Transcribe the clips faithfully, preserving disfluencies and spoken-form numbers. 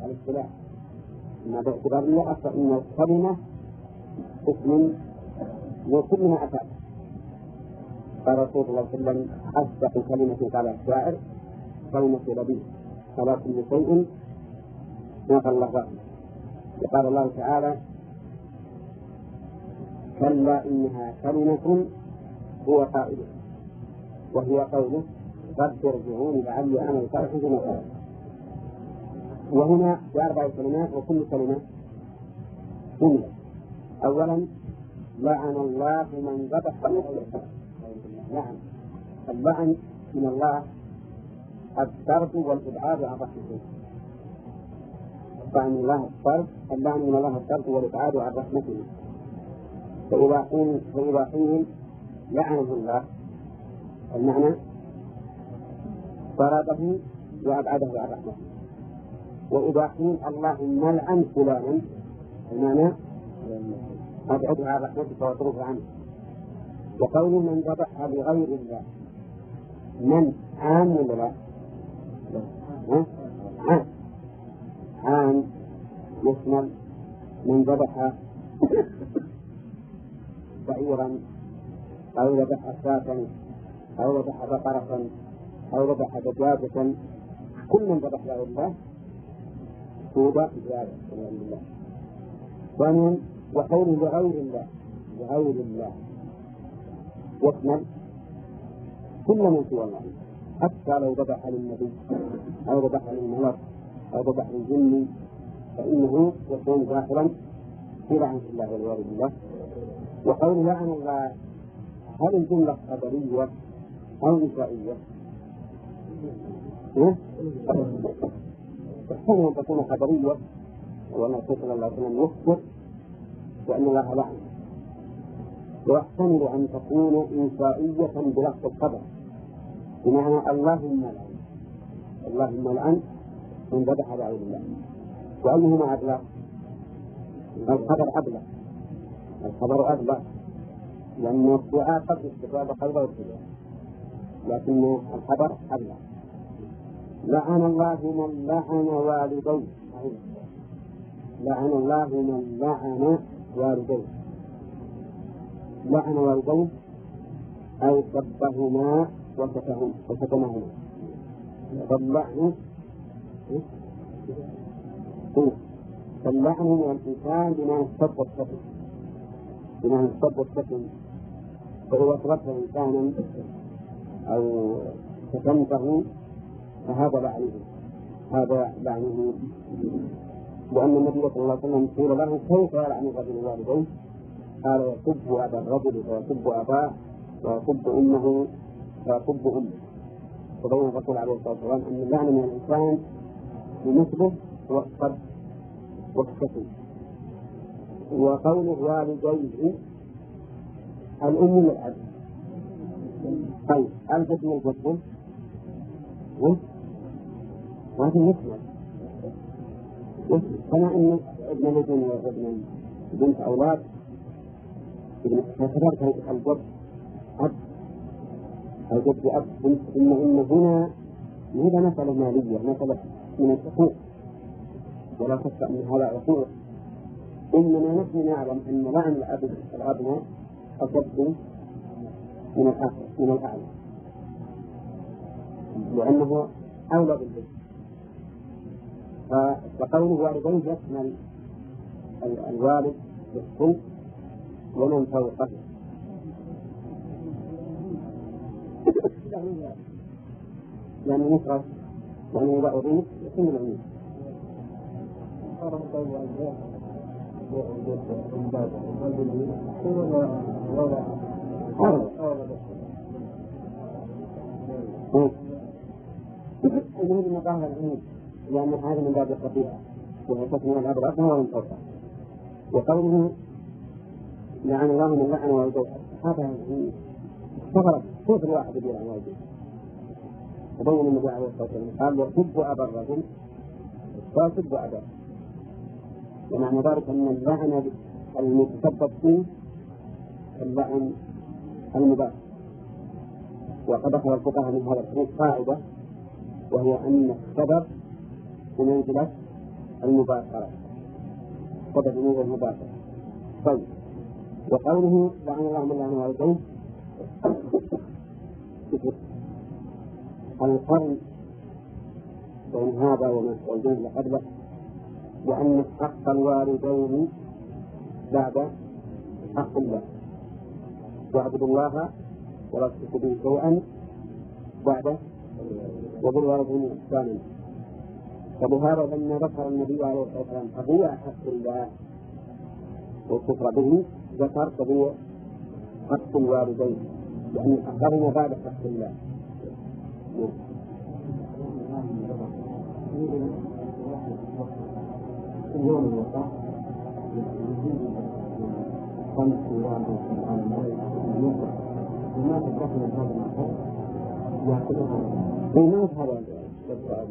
الاصطلاح، ما باعتبار الله أصلا إن الكلمة اسم وكل ما أتى. قال رسول الله صلى الله عليه وسلم: أصدق كلمة قال الشاعر كلمة لبيب على كل شيء ما قال الله رحمه. وقال الله تعالى: كلا إنها كلمة هو قائله، وهي قوله: رب ارجعوني لعلي أعمل صالحا فيما ترك. وهنا بأربع كلمات وكل كلمة جملة. أولا: لعن الله من ذبح لغير. نعم، اللعن من الله الطرد والإبعاد عن رحمته. اللعن من الله الطرد اللعن من الله الطرد والإبعاد عن رحمته. فإذا قيل فإذا قيل لعنه الله، المعنى طرده وأبعده عن رحمته. وإذا قيل اللهم لعن فلانا، المعنى أبعده عن رحمته واصرفه عنه. وقوله من ذبح لغير الله، من عام ولا لا؟ عام عام يشمل من ذبح بعيرا أو ذبح شاة أو ذبح بقرة أو ذبح دجاجة، كل من ذبح لغير الله توبة زيادة والعياذ بالله. ثانيا: وقوله لغير الله لغير الله يشمل كل من سوى الله، حتى لو ذبح للنبي أو ذبح للملك أو ذبح للجن فإنه يكون داخلا في لعنة الله والعياذ بالله. وقول لعن الله، هل الجملة خبرية أو إنشائية؟ تحتمل أن تكون خبرية، وأن الرسول صلى الله عليه وسلم يخبر بأن الله لعن، ويحتمل أن تكون إنشائية بلفظ الخبر، بمعنى اللهم لعن اللهم لعن من ذبح لغير الله. وأيهما أبلغ؟ الخبر أبلغ الخبر أبلغ لأن الدعاء قد استجاب قلب والسجاب، لكن الخبر أبلغ. لعن الله من لعن والديه لعن الله من لعن والديه لعن والديه أي سبهما وشتمهما. فاللعن فاللعن من الإنسان بما السب والشتم بما السب والشتم فإذا تركت إنسانا أو شتمته فهذا لعنه هذا لعنه لأن النبي صلى الله عليه وسلم قيل له: كيف يلعن الرجل والديه؟ قال: يسب أبا الرجل ويسب أباه ويسب أمه ويسب أمه. فبين الرسول عليه الصلاة والسلام أن اللعن من الإنسان بمثله هو الصد والشتم. وقوله والديه الأم والأب. طيب الجد والجد وهذا يسمى كما أن ابن ابن وابن بنت أولاد ابن كثرت الجد أب الجد أب. إن إن هنا هذا مسألة مالية، مسألة من الحقوق، ولا شك أن هذا حقوق. إنما نحن نعلم أن لعن الأب الأبناء أشد من الآخر من الأعلى، لأنه أولى بالبيت. فقوله والديه يشمل الوالد بالصلب ومن فوقه، يعني نصرف يعني إذا أضيف يكون العميد. المهم أن ظاهر العميد لأن هذا من باب الخطيئة وهي من الأب الأصغر ومن فوقه. وقوله لعن الله من لعن والديه، هذا استغرب كيف الواحد يلعن والديه؟ وبين النبي عليه الصلاة والسلام قال: يسب أبا الرجل ويسب أباه. ومعنى ذلك أن اللعن المتسبب فيه اللعن المباح. وقد أخذ الفقهاء من هذا الحديث قاعدة، وهي أن السبب بمنزلة المباشرة، سبب نزول المباشرة. طيب، وقوله لعن الله من لعن والديه القرن بين هذا والجنة اللي قبله، لأن حق الوالدين بعد حق الله، واعبدوا الله ولا تشركوا به شيئا بعد وبالوالدين إحسانا. فبهذا لما ذكر النبي عليه الصلاة والسلام قضية حق الله والكفر به ذكر قضية حق الوالدين، لأن أخذنا بعد حق الله. اليوم الوقت خمس سورات في العالم وما تدخل هذا الأمر يأخذها بما هذا السؤال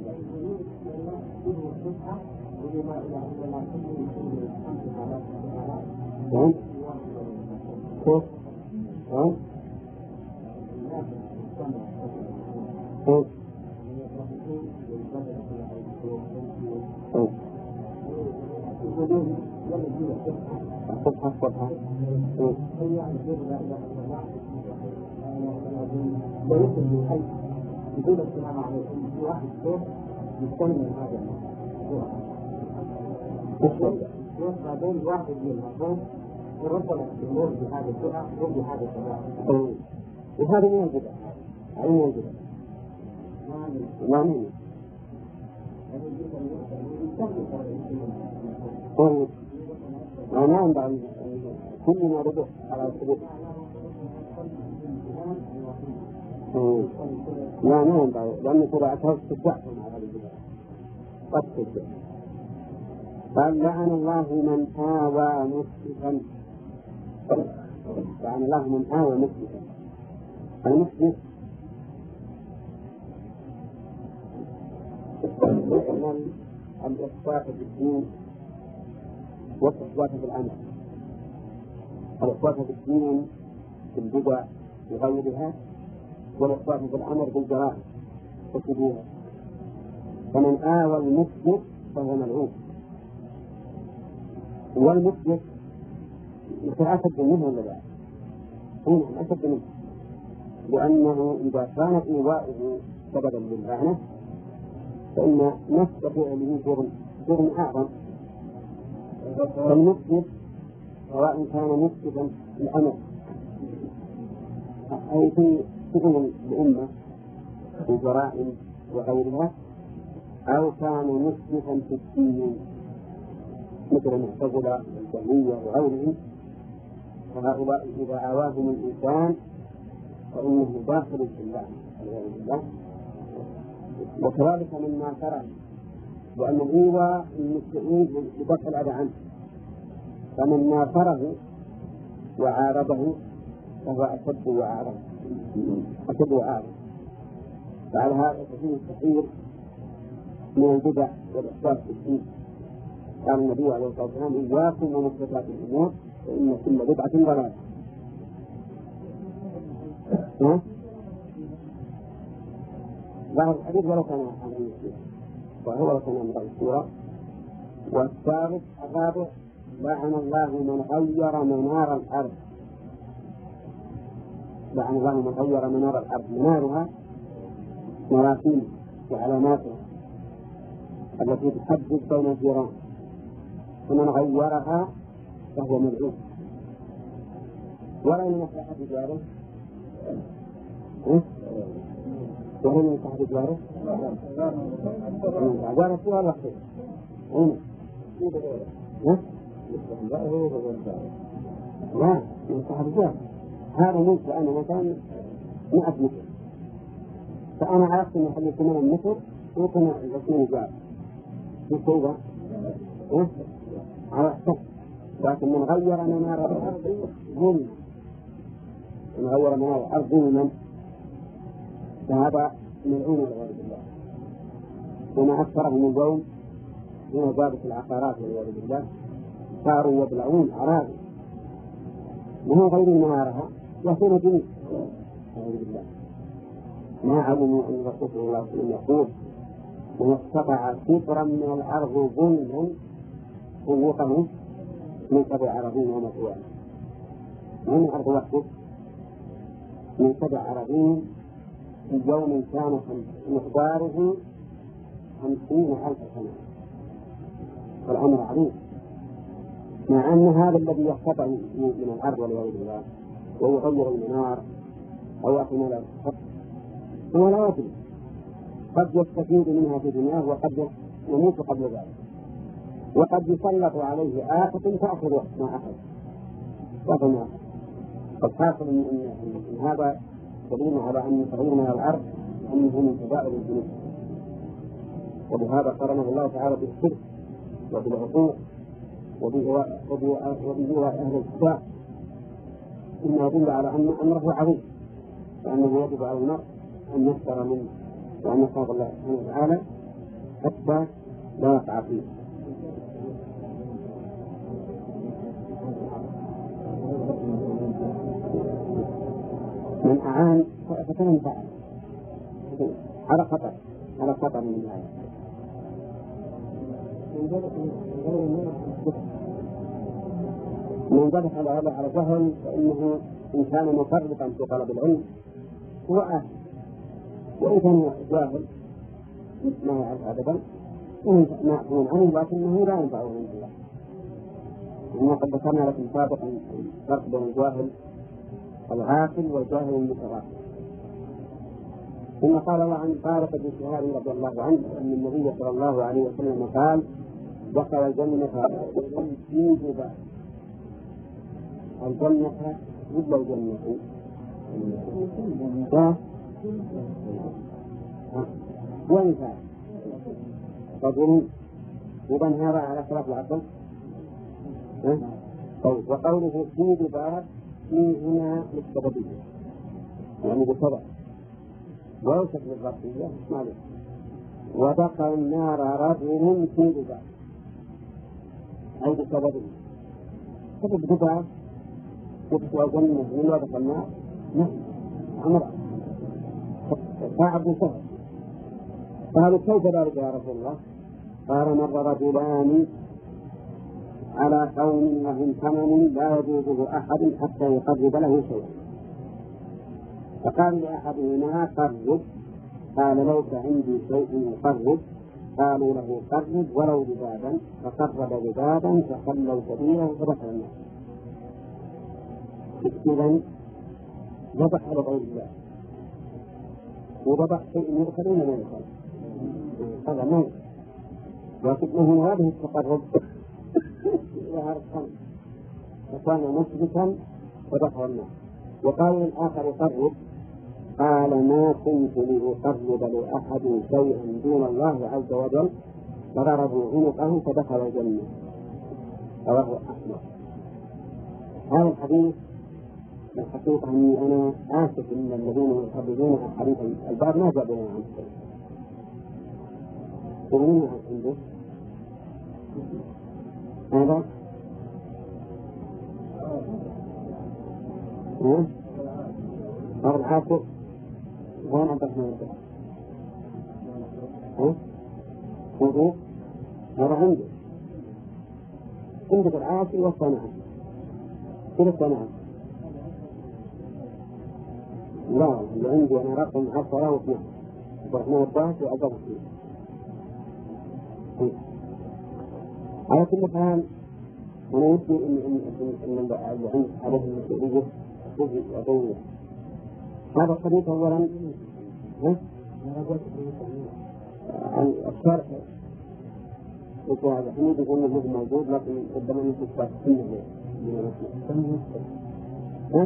نعم كيف نعم كيف صفحة صفحة ويمكن للحي بدون السلام عليكم في واحد صوت يستلم هذا الموضوع يبقى بين واحد من المفروض وربنا يمر بهذا السرعة وبهذا السرعة وهذا من البدع أي من البدع ما من طيب ما نعم كل ما ربط على الثبوت لا ما ينبغي لأن سرعتها تتبعهم على البدع قد تتبع. قال لعن الله من آوى مسلما، لعن الله من آوى مسلما. المسلم يحمل الإخفاء في الدين والإخفاء في العمل. الإخفاء في الدين في البدع وغيرها، والإخفاء في الأمر بالجرائم وكبيرها. فمن آوى المسلم فهو ملعون، والمسلم مثل أشد منه ولا لا؟ نعم أشد منه، لأنه إذا كان إيواؤه سببا للعنة فإن نفس فعله جرم جرم أعظم. فالمسلم سواء كان مسلما في الأمر أي في شغل الأمة في جرائم وغيرها، أو كان مسلما في الدين مثل المعتزلة والجهمية وغيرهم، فهؤلاء إذا آواهم الإنسان فإنه داخل في الله والعياذ بالله. وكذلك مما ترى لأن الإيواء المستعين بدفع الأذى عنه، فمن ناصره وعارضه فهو أشد وأعظم أشد وأعظم. فعلى هذا فيه كثير من البدع والإحساس في الدين. قال النبي عليه الصلاة والسلام إياكم ومحدثات الأمور فإن كل بدعة ضلالة. بعض الحديث ولو كان عن المسلم وهو لو كان من السورة. والثالث الرابع لعن الله من غير منار الأرض. لعن الله من غير منار الأرض. منارها مراسيم وعلاماتها التي تحدد بين الجيران، فمن غيرها فهو ملعون. ولا من مصلحة جاره وهو من مصلحة جاره جاره فيها الوحيد هنا لا من مصلحة جاره. هذا ملك أنا مثلا مئة متر، فأنا عرفت أن يحل ثمانية متر وكان الاثنين جار في كذا على حسب. لكن من غير منار الأرض ظلما، من غير منار الأرض ظلما فهذا ملعون والعياذ بالله. وما أكثرهم اليوم من وزارة العقارات والعياذ بالله صاروا يبلعون أراضي وهم غير منارها يأتون جميع والعياذ بالله. ما علموا أن الرسول صلى الله عليه وسلم يقول من استطاع شبرا من الأرض ظلما سوقه من سبع أراضين يوم القيامة. من الأرض وحده من سبع أراضين في يوم كان مقداره خمسين ألف سنة. والأمر عظيم، مع أن هذا الذي يختطأ من الأرض والعياذ بالله ويغير المنار أو أحمل الخط هو لا يدري، قد يستفيد منها في دنياه وقد يموت قبل ذلك، وقد يسلط عليه آفة تأخذ ما أخذ تأخذ ما أخذ. فالحاصل إن هذا دليل على أن تغيير من الأرض أنه من كبائر الذنوب، ولهذا قرنه الله تعالى بالشرك وبالعقوق وبإيواء أهل الكتاب، إنه يدل على أن أمره عظيم، وأنه يجب على المرء أن يحذر منه وأن يخاف الله سبحانه وتعالى حتى لا يقع فيه. من أعان فكان فعل على خطر على خطر من الآية. من ذبح على على جهل فإنه إن كان مفرطا في طلب العلم هو أهل، وإن كان جاهل ما يعرف أبدا معفون عنه لكنه لا ينفعه من الله. إنه قد ذكرنا لكم سابقا الفرق بين الجاهل الغافل والجاهل المتغافل. ثم قال الله عن طارق بن شهاب رضي الله عنه أن النبي صلى الله عليه وسلم قال: دخل الجنة في جبال الجنة مثل الجنة وانفع رجل إذن هذا على خلاف العقل. طيب، وقوله في جبال في هنا للسببية يعني بسبب وليست للظرفية مالك. ودخل النار رجل في جبال أي بسببه. سبب جبال يدخل الجنة من ودخل النار نعم أمر صعب سهل. قالوا كيف ذلك يا رسول الله؟ قال: مر رجلان على قوم لهم ثمن لا يجوزه أحد حتى يقرب له شيئا، فقال لأحدهما: قرب. قال: ليس عندي شيء يقرب. قالوا له: قرب ولو ذبابا. فقرب ذبابا فخلوا سبيله فدخل النار. إذن ذبح على غير الله وذبح شيء يدخل ولا ما يدخل هذا ما يدخل، لكنه هذه التقرب ظهر الخمس فكان مشركا فدخل النار. وقال الآخر: قرب. قال: ما كنت لأقرب لأحد شيئا دون الله عز وجل. فضربوا عنقه فدخل الجنة. رواه أحمد. هذا الحديث الحقيقة أني أنا آسف إن الذين يحدثون حديث الباب ما جاء بنا عن شيء. ومن عنده هذا ها هذا العاشر وين عبد الرحمن ها هذا هذا عنده عندك العاشر والصنعة كل الصنعة. لا اللي عندي أنا رقم عشرة واثنين عبد الرحمن الدهش وعبد الرحمن. على كل حال أنا يمكن إن إن إن عند عليه المسؤولية تجي أدوية. هذا الحديث أولاً ها الشرح يقول هذا حميد يقول إنه موجود لكن ربما يمكن تفصيله ها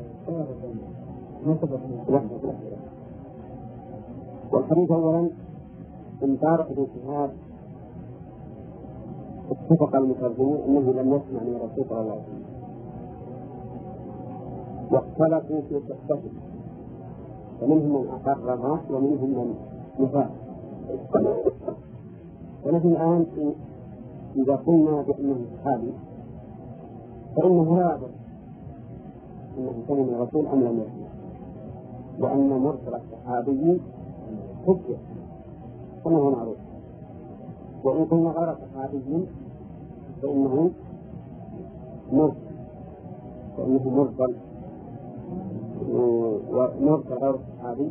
والحديث أولاً إن طارق بن شهاب اتفق المترجمون أنه لم يسمع من الرسول صلى الله عليه وسلم، واختلفوا في صحته، فمنهم من أقرها ومنهم من نفاه. ونحن الآن إذا قلنا بأنه صحابي فإنه لا يعرف أنه سمع من الرسول أم لم يسمع، لأن مرسل الصحابي حجة فإنه معروف. وإن كنا غير صحابي فإنه مرسل فإنه مرسل ومرسل غير صحابي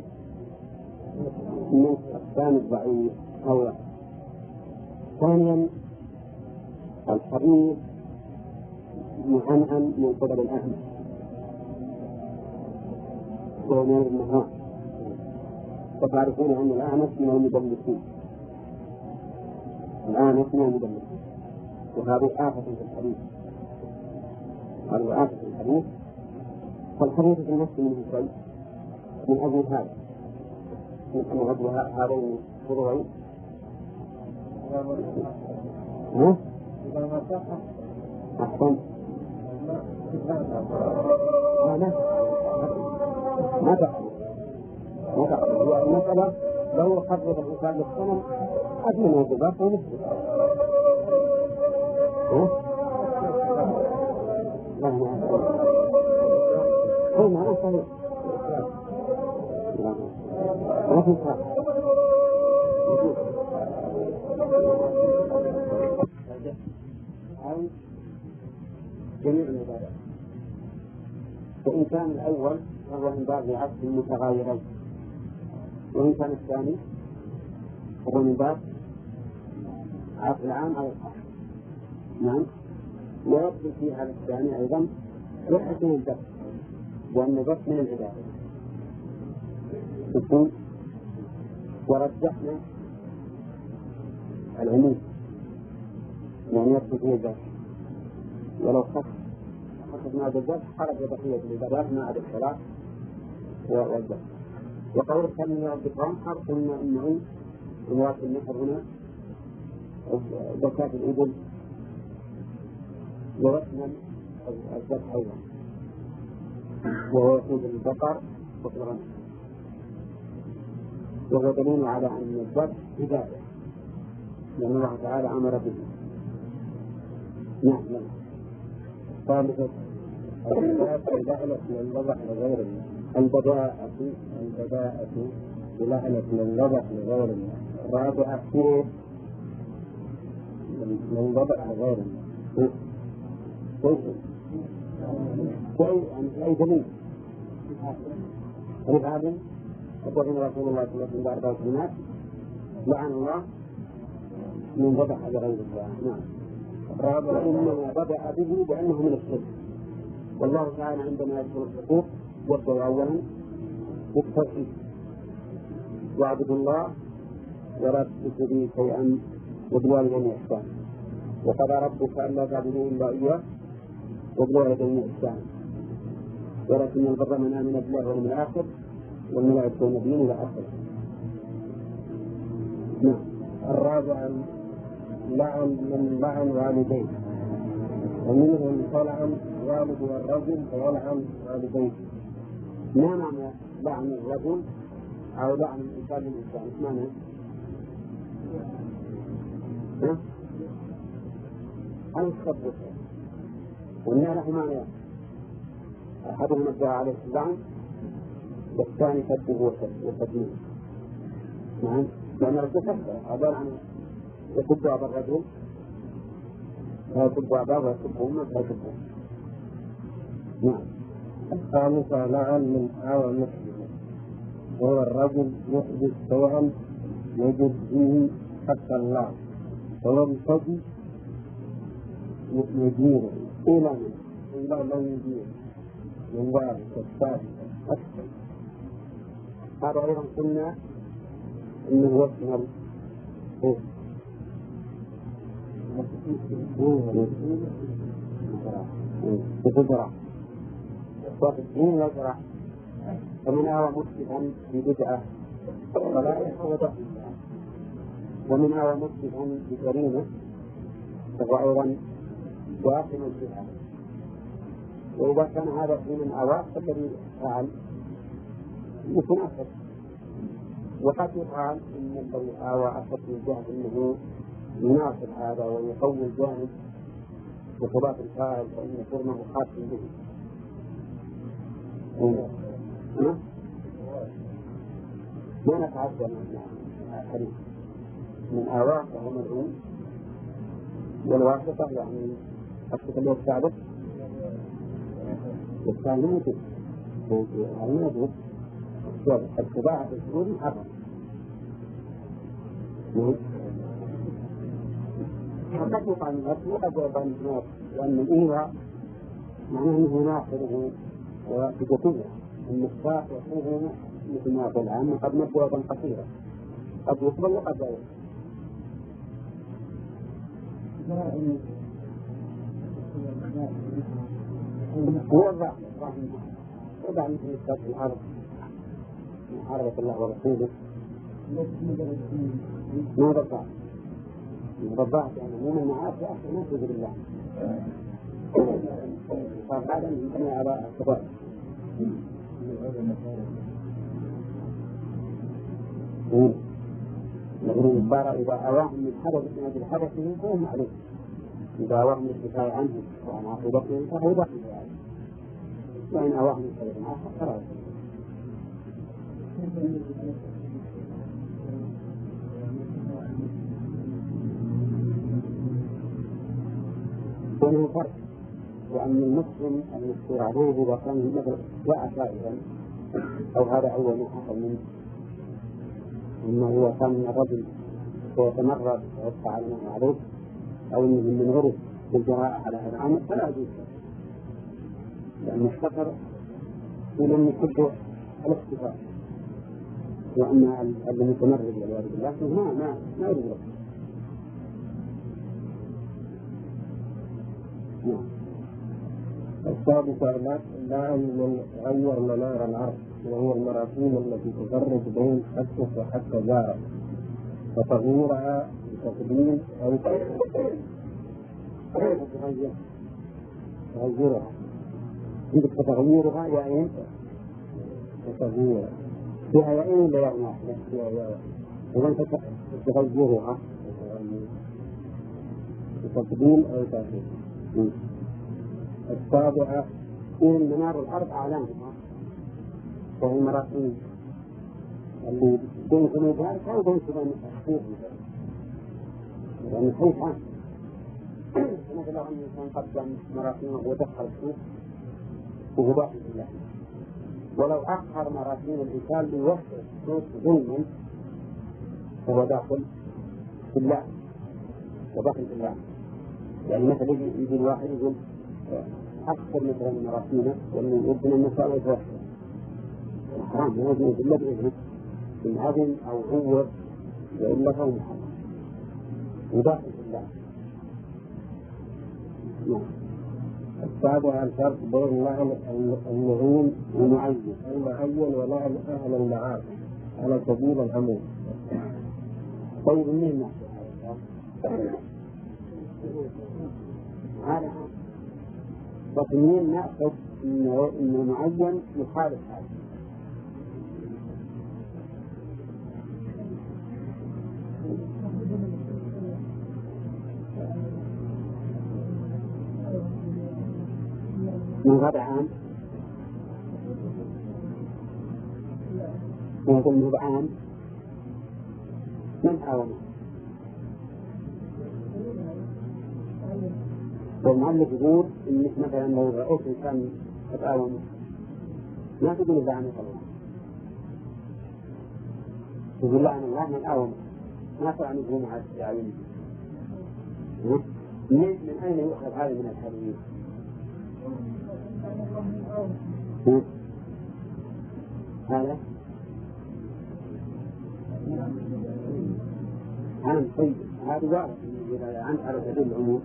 من أقسام الضعيف أولا. ثانيا الحديث معنعن من قبل الأعمى ومن النهار، وتعرفون أن الأعمى من المدلسين الأعمى من المدلسين وهذه آفة في الحديث هذه آفة في الحديث. فالحديث في النفس منه شيء من أجل هذا من أن غضو هذين الضروعين إذا ما صح أحسن ما تقل ما تقل هي المسألة لو خفض الإنسان للصنم أدنى موجبات ونفسه لا ما أقول ما أصحيح ما في صح أو جميع العبادات. وإن كان الأول فهو من باب عكس المتغايرين، وإن كان الثاني فهو من باب عكس العام أو الخاص. نعم. ويدخل في هذا الثاني أيضا يحسن الدفع، لأن الدفع من العبادة. ورجحنا العموم يعني يدخل فيه الدفع، ولو خف خفضنا بالدفع خرج بقية العبادات ما عدا الصلاة والدفع. وقول كان يربطهم قلنا إنه رواة النحر هنا زكاة الإبل ورسما الذبح أيضا، وهو يقود البقر والغنم، وهو دليل على أن الذبح عبادة لأن الله تعالى أمر به. نعم. ثالثا البداءة للوضع لغير الله البداءة البداءة بلعنة للوضع لغير الله. الرابعة كيف للوضع لغير الله كيف كيف أي دليل هذا يقول رسول الله صلى الله عليه وسلم بأربع كلمات لعن الله من ذبح لغير الله. نعم. الرابع إنما بدأ به بأنه من الشرك، والله تعالى عندما يذكر الحقوق يبدأ أولا بالتوحيد واعبدوا الله ولا تشركوا به شيئا وبالوالدين إحسانا وقضى ربك ألا تعبدوا إلا إياه وبالوالدين إحسانا ولكن البر من آمن بالله واليوم الآخر والملائكة والنبيين إلى آخره. نعم. الرابع لعن من لعن والديه، ومنهم طلعن والد الرجل فيلعن والديه. ما معنى لعن الرجل أو لعن الإنسان للإنسان؟ إيش معنى؟ ها؟ أو الصبر والنار معنى أحدهم ادعى عليه اللعن والثاني كذبه وتدميره. نعم. لأن الرجل كذب عبارة عن يكب أبا الرجل ويكب أباه ويكب أمه ويكب. نعم. الخامسة لعن من آوى مسلم، وهو الرجل يحدث شيئا يجد فيه حق الله ويمتدي يديره إلى إلى من يديره من ذلك الثالث أكثر. هذا أيضا قلنا إنه يشمل بقدرة وفي الدين يزرع، ومن آوى مسلما ببدعة ولا يحوض، ومن آوى مسلما بجريمة فهو أيضا واقم البدعة. وإذا كان هذا في من آوى فالذي فعل يكون أسد. وقد يقال إن الذي آوى أسد من جهة أنه يناصر هذا ويقوي الجانب بخلاف الفاعل فإن حرمه خاص به. ما نتعدى من الحديث من آواء فهو مدعون، والواسطة يعني الصفة اللي يستعبد والثاني موجود موجود الاتباع في السجود محرم. وقد يقع من الأرض وقد يقع من النار، لأن الإيواء معناه أنه ناصره بجسده. المصباح يكون مثل ما قال عنه قد مدوة قصيرة، قد يقبل وقد لا يقبل. هو الضعف وضع مثل الشرط الأرض محاربة الله ورسوله ما ضبط ما ضبط يعني مو من معاصي أخي ما تجد الله صار هذا من جميع أباء الكبار. لكن البارة إذا أواهم من حدث من أجل حدثه فهو معلوم، إذا أواهم الدفاع عنه وعن عقوبته فهو باقي ذلك، وإن أواهم من حدث آخر فلا بينه فرق. وأن المسلم المذكور عليه إذا كان مثلا جاء سائلا أو هذا أول ما حصل منه إنه هو كان من الرجل ويتمرد ويدفع على ما عليه أو إنه من غرف بالجراءة على هذا الأمر فلا يجوز، لأن السفر ولم يكبه الاختفاء، وأن المتمرد والعياذ بالله ما ما ما يريد له. السادسة لا من غير منار العرض، وهي المراكين التي تفرق بين حدث وحدث جارة، وتغييرها بتقديم أو تغير تغيرها عندك تغييرها يعني تغييرها فيها يعين لا يعني واحدة فيها يعين إذا أنت تغيرها بتقديم أو تأخير. السابعة إن منار الأرض أعلامها وهي المراكين اللي بين جنوبها أو بين سبان الحقوق، لأن الحوث عام مثل أن الإنسان قدم مراكينه ودخل السوق وهو داخل بالله، ولو أخر مراكين الإنسان ليوفر السوق ظلما فهو داخل بالله وداخل بالله. يعني مثلا يجي الواحد يقول أكثر مثلا مراكينه وأنه يبنى النساء ويتوفر حرام، لا يجوز إلا بإذنه بالعدم أو هو وإلا فهو محرم وداخل بالله. السابع الفرق بين لعن المعين والمعين المعين ولعن أهل المعاصي على سبيل العموم. طيب منين هذا لكن منين نأخذ إنه معين يخالف هذا؟ من غدا عام يقول من غدا عام من حاوله والمؤلف يقول إنك مثلا لو رأيت إنسان تتعاون ما تقول إذا عنه الله تقول لا أنا الله من أعوم ما تعنيه مع التعاون. من أين يؤخذ هذا من الحديث؟ هذا عن طيب هذا واضح عن على سبيل العموم.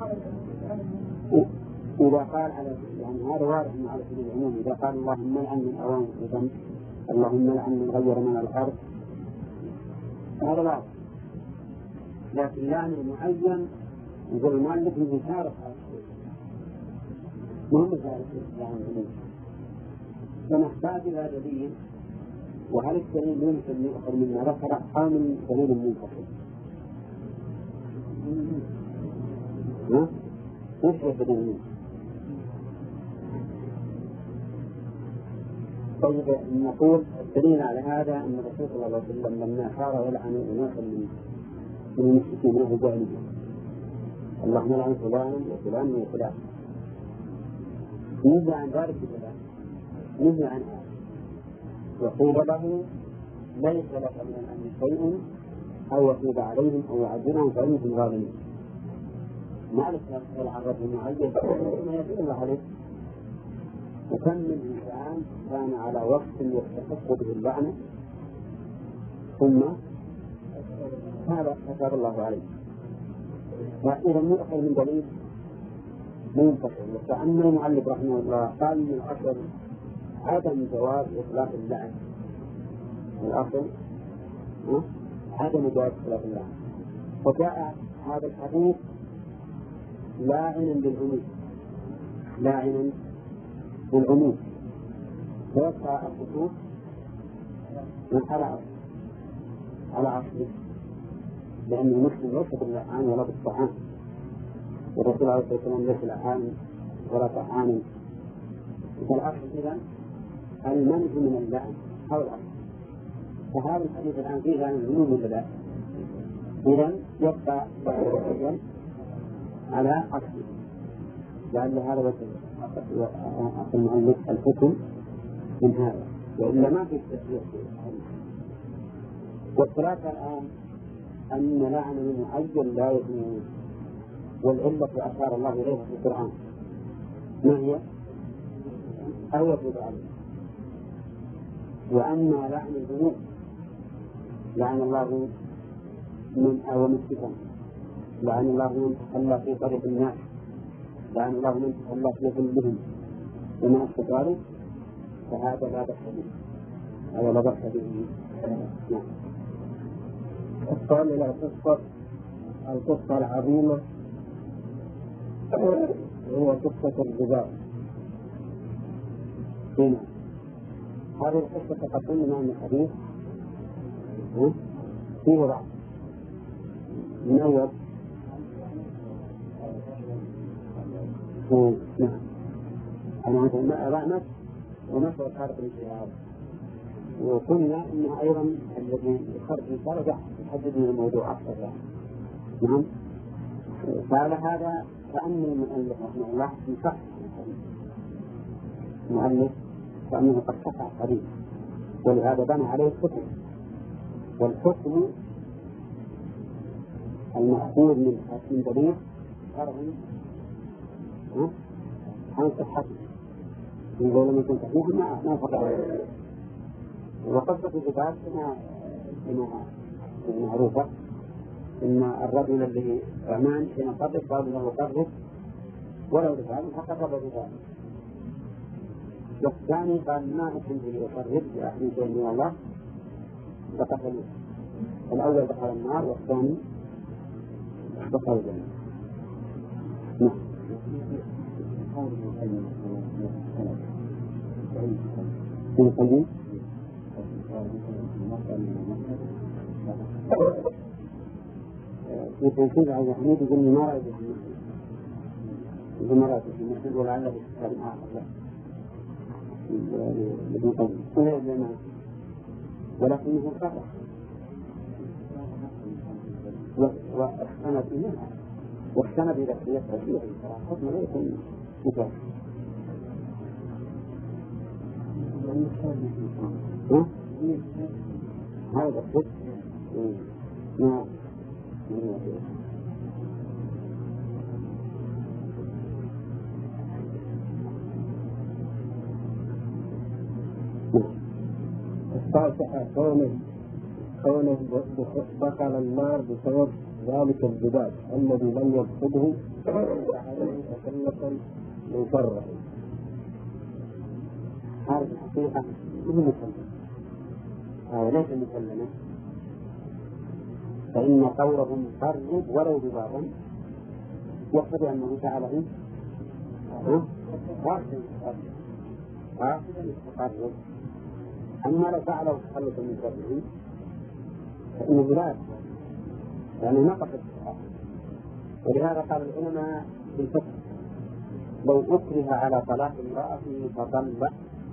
إذا قال على يعني هذا واضح على سبيل العموم. إذا قال اللهم لعن من أوان الذنب اللهم لعن من غير من الأرض هذا واضح، لكن لعن المعين يقول المؤلف من شارك مهم ذلك يعني فنحتاج إلى دليل، وهل الدليل يمكن يؤخذ مما ذكر أو من دليل منفصل؟ ها؟ وش هو الدليل؟ طيب نقول الدليل على هذا أن الرسول صلى الله عليه وسلم لما صار يلعن أناسا من من المشركين من الجاهلية، اللهم لعن فلانا وفلانا وفلان. نهي عن ذلك بفلان، نهي عن هذا، وقيل له ليس لك من الأمر شيء أو يتوب عليهم أو يعذبهم فإنهم ظالمون. ما لك تسأل عن رجل معين ما يدل الله عليه. وكم من إنسان كان على وقت يستحق به اللعنة ثم هذا كتب الله عليه. فإذا يؤخذ من دليل منفصل. وكأن المؤلف رحمه الله قال من الأصل عدم جواز إطلاق اللعن، الأصل عدم جواز إطلاق اللعن. وجاء هذا الحديث لاعنا بالعموم، لاعنا بالعموم، ويقع الخصوص من على على عصره، لأن المسلم ليس باللعان ولا بالطعام، والرسول عليه الصلاة والسلام ليس لعان ولا طعام. فالأصل إذن المنع من اللعن أو الأصل. فهذا الحديث الآن فيه لعن العموم ولا لا؟ إذن يبقى على أصله، لأن هذا وجه المؤلف الحكم من هذا، وإلا ما في التشريع. والخلاصة الآن أن لعن المعين لا يكون، والعلة أشار الله إليها في القرآن ما هي؟ أو يتوب عليه. وأما لعن الذنوب لعن الله من أو مسكتا، لعن الله من تخلى في طريق الناس، لعن الله من تخلى في ظلهم وما أشبه ذلك، فهذا لا بأس به، هذا لا بأس به. نعم. الثامنة القصة القصة العظيمة هي قصة الجبال. هنا هذه القصة تقدمنا من الحديث فيه ضعف من أول. نعم. أنا أقول ما أرأمت ونشر خارق الانشهار، وقلنا إنه أيضا الذي خرج الخارج يحدد من الموضوع أكثر. نعم. فعلى هذا كأن المؤلف رحمه الله يصح المؤلف كأنه قد صح الحديث، ولهذا بنى عليه الحكم. والحكم المأخوذ من من دليل فرع عن صحته، من قول لم يكن صحيحا ما ما فرع. وقصة الجبال كما كما معروفة، إن الرجل الذي رمان حين قرب قال له قرب ولو دفعه حتى قرب دفعه. والثاني قال ما أحسن به يقرب لأحسن شيء من الله فقتلوه. الأول دخل النار والثاني دخل الجنة. نعم. ابن القيم في تنفيذ على حميد يقول لي ما رأيت يقول ما رأيت المسجد ولعله في كتاب آخر ابن القيم ولكنه صرح واحسن فيه واحسن بذكرية كثيرة حكم لا يكون مثال. هذا الحكم ما التاسعة كونه كونه دخل النار بسبب ذلك الجبال الذي لم يقصده عليه تكلفا من شره. هذه الحقيقة مو مسلمة، هذا ليس مسلمة، فإن قولهم قرب ولو ببابا يقتضي أنه فعله قاصدا قاصدا. أما لو فعله تخلصا من شره فإنه لا، يعني نقص الصحة. ولهذا قال العلماء في الفقه لو أكره على طلاق امرأته فطلق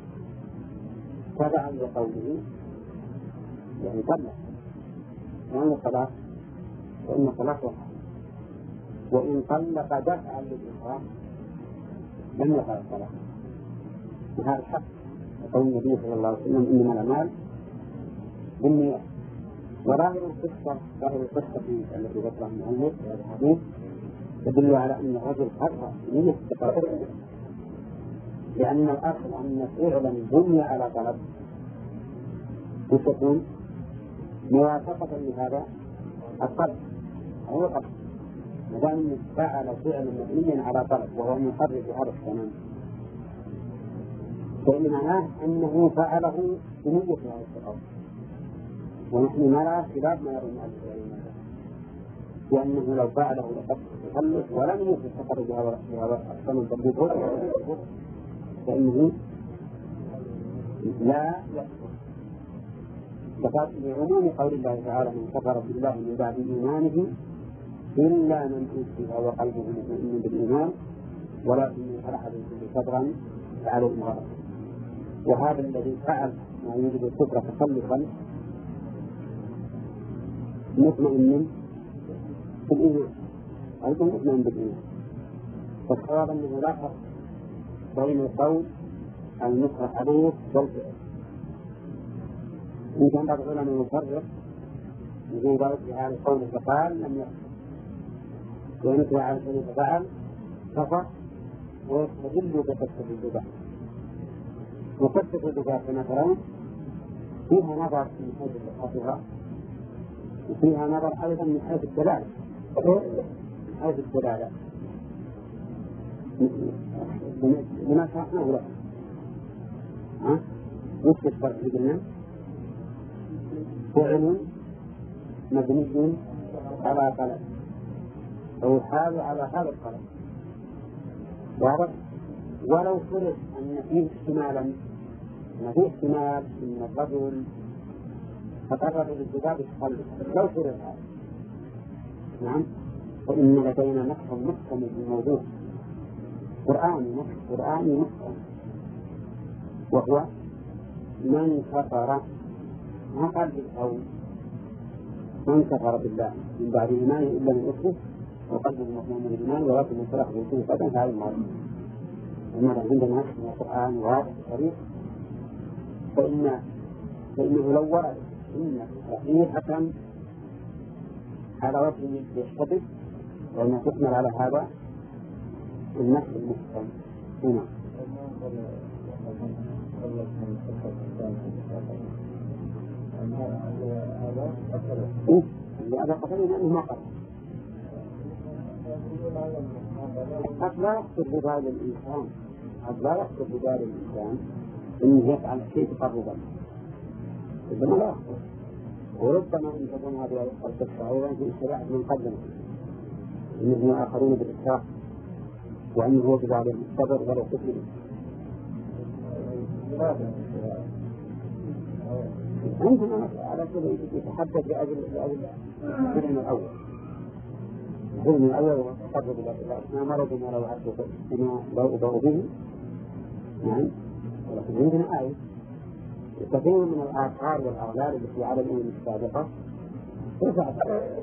تبعا لقوله يعني طلق يعني الطلاق فإن صلاته وإن طلق دفعا للإحرام لم يقع الصلاة. وهذا الحق قول النبي صلى الله عليه وسلم إنما الأعمال بالنيات. وظاهر القصة ظاهر القصة التي ذكرها المؤلف في هذا الحديث تدل على أن الرجل قرر نية التقرب، لأن الأصل أن فعلا بني على طلب وتكون موافقة لهذا الطلب أو القصد. ما دام فعل فعلا مبنيا على طلب وهو أن يقرر بهذا التمام، فإن معناه أنه فعله بنية هذا التقرب. ونحن نرى خلاف ما يرى المؤلف لأنه لو فعله لقد تخلص ولم يكن التقرب بهذا التمام تبديده فإنه لا يكفر. لعموم قول الله تعالى من كفر بالله من بعد إيمانه إلا من أشرك وقلبه مطمئن بالإيمان ولكن من أحد به صدرا فعليه غضب. وهذا الذي فعل ما يوجد الكفر تخلصا مطمئن بالإيمان أيضا مطمئن بالإيمان. فالصواب أنه لا فرق بين القول المكره عليه والفعل. إن كان بعض العلماء يفرق يقول ذلك على القول فقال لم يكفر، وينكر على الذي فعل كفر ويستدل بقصة البدع. وقصة البدع كما ترون فيها نظر من حيث صحتها وفيها نظر أيضا من حيث الدلالة من حيث الدلالة بما شرحناه له. ها؟ وش الفرق بيننا؟ فعل مبني على طلب أو حال على هذا الطلب واضح. ولو فرض أن فيه احتمالا أن فيه احتمال أن الرجل تقرب للكتاب التخلص لو فرض هذا نعم فإن لدينا نص محكم في الموضوع قرآني نص قرآني محكم وهو من كفر ما قال بالقول من كفر بالله من بعد إيمانه إلا من أشرك وقلبه مطمئن بالإيمان ولكن من شرح بالكفر فقد فعل المعروف. لماذا عندنا نص من القرآن واضح صريح فإن فإنه لو ورد إن صحيحة على وجه يشتبه وأن تحمل على هذا النص المحكم هنا. هذا قتل لأنه ما قتل قد لا يقصد بذلك الإنسان قد لا يقصد بذلك الإنسان إنه يفعل شيء تقربا ربما لا يقصد. وربما أن تكون هذه القصة أيضا في اتباع من قدم إنهم آخرون بالإسراف وأنه يجب عليهم الصبر ولا قتل. عندنا على كل يتحدث لأجل العلم الأول العلم الأول والتقرب إلى الله ما مرض ما لو عدوا بما لو أضعوا به نعم. ولكن عندنا آية كثير من الآثار والأغلال التي على الأمم السابقة رفعت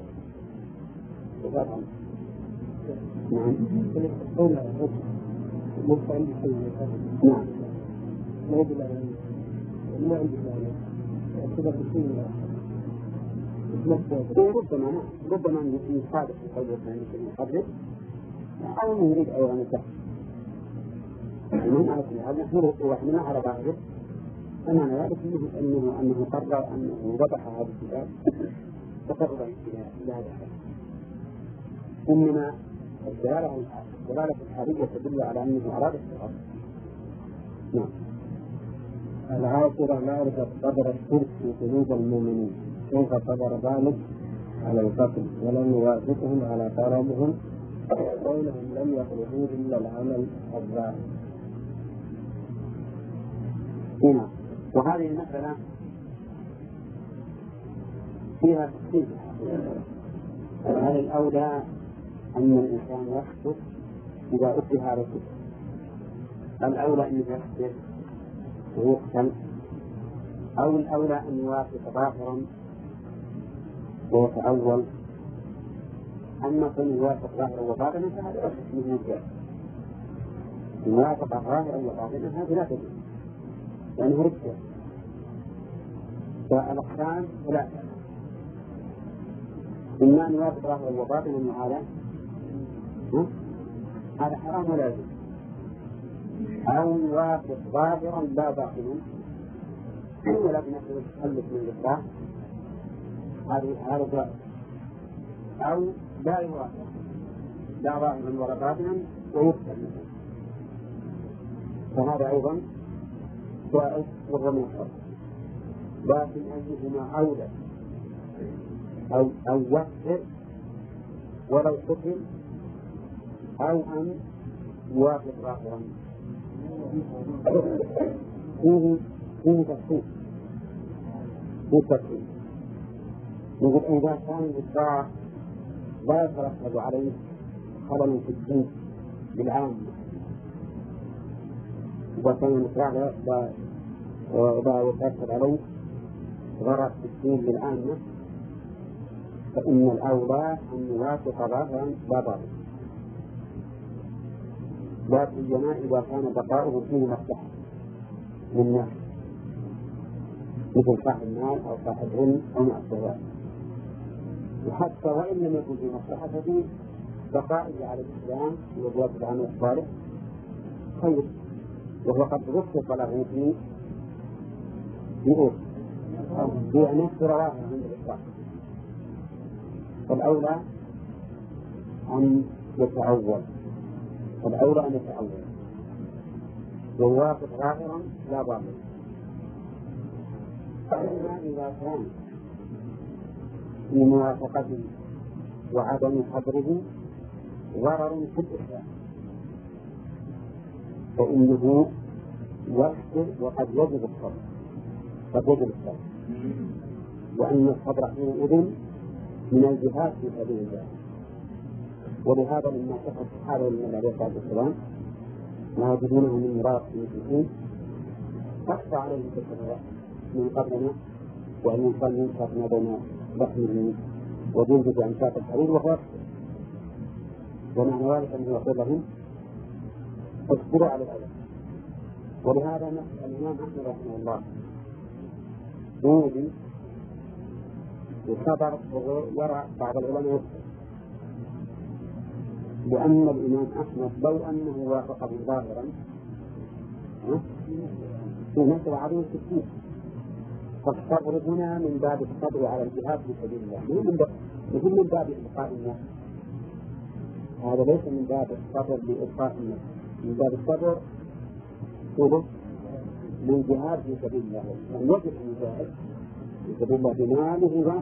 رفعت نعم نعم ما يدل على ما عندي معنى كذا بسيط ربما ربما من صادق في قوله من قبل أو من يريد أيضا الدفع المهم على كل حال نحن وحنا على بعضه فمعنى ذلك أنه أنه قرر أنه وضح هذا الكتاب تقربا إلى هذا الحد. إنما الدلالة الدلالة الحالية تدل على أنه أراد الصراط. نعم. العاشرة معرفة قدر الشرك في قلوب المؤمنين كيف قدر ذلك على القتل ولم يوافقهم على طلبهم قولهم لم يخرجوا إلا العمل الظاهر. هنا وهذه المسألة فيها تفصيل. هل الأولى أن الإنسان يخطئ إذا أكره على الكفر؟ الأولى أن يخطئ ويقتل أو الأولى أن يوافق ظاهرا ويتأول أما كن يوافق ظاهرا وباطنا فهذا أصل من الجهة. يوافق ظاهرا وباطنا هذا لا تجوز لأنه رجع. فالأقسام ثلاثة: إما أن يوافق ظاهرا وباطنا هذا هذا حرام ولا يجوز، أو يوافق ظاهرا لا باطنا ولكن يخرج تخلص من الإصلاح هذه هذا جائز، أو لا يوافق لا ظاهرا ولا باطنا ويقتل منه فهذا أيضا جائز وهو من الحر. لكن أيهما أولى أو أن يكفر ولو قتل أو أن يوافق ظاهرا فيه فيه تفصيل فيه تفصيل. يقول إذا كان الإصلاح لا يترتب عليه خلل في الدين بالعامة، إذا كان الإصلاح لا لا يترتب عليه ضرر في الدين بالعامة فإن الأولى أن يوافق ظاهرا لا باطنا، لا سيما إذا كان بقاؤه فيه مصلحة للناس مثل صاحب المال أو صاحب علم أو ما أشبه ذلك. وحتى وإن لم يكن في مصلحة ففي بقائه على الإسلام وزيادة العمل الصالح خير، وهو قد رفض له في في في أن يكثر ظاهرا عند الإسلام. فالأولى أن يتعول فالأولى أن يتعول ويوافق ظاهرا لا باطنا. فإما إذا كان في موافقته وعدم حضره ضرر في الإسلام فإنه يكثر وقد يجب الصبر قد يجب الصبر وأن الصبر حينئذ من الجهاد في سبيل الله. ولهذا لما كفر الصحابة من عليه الصلاة والسلام ما يجدونه من مراد في المسلمين أخفى عليهم الصلاة من قبلنا وأن ينقل ينشط ما بين لحمه وجلده أنشاط الحرير وهو ومعنى ذلك أنه يقول لهم اصبروا على الأذى. ولهذا نفس الإمام أحمد رحمه الله يوجد وصبر ويرى بعض العلماء يكفر، لأن الإمام أحمد لو أنه وافقه ظاهرا في نشر عظيم كثير. فالصبر هنا من باب الصبر على الجهاد في سبيل الله مثل من باب إبقاء النفس، هذا ليس من باب الصبر لإبقاء النفس، من باب الصبر كله من جهاد في سبيل الله. يعني يجب أن يجاهد في سبيل الله بماله ذاته.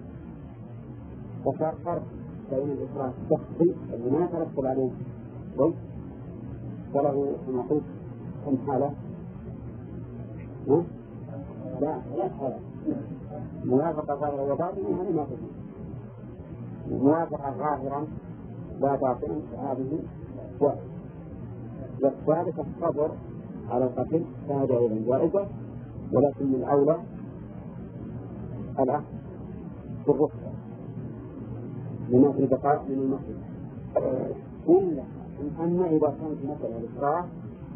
وصار فرق بين الإسراف الشخصي اللي ما ترتب عليه شيء وله كما قلت كم حالة لا لا حالة موافقة ظاهرة وباطنة هذه ما تجوز، موافقة ظاهرا لا باطنا هذه واحد. والثالث الصبر على القتل فهذا أيضا جائزة، ولكن من الأولى الأخذ بالرخصة لما في البقاء من المسجد. إلا أن إذا كانت مثلا الإسراف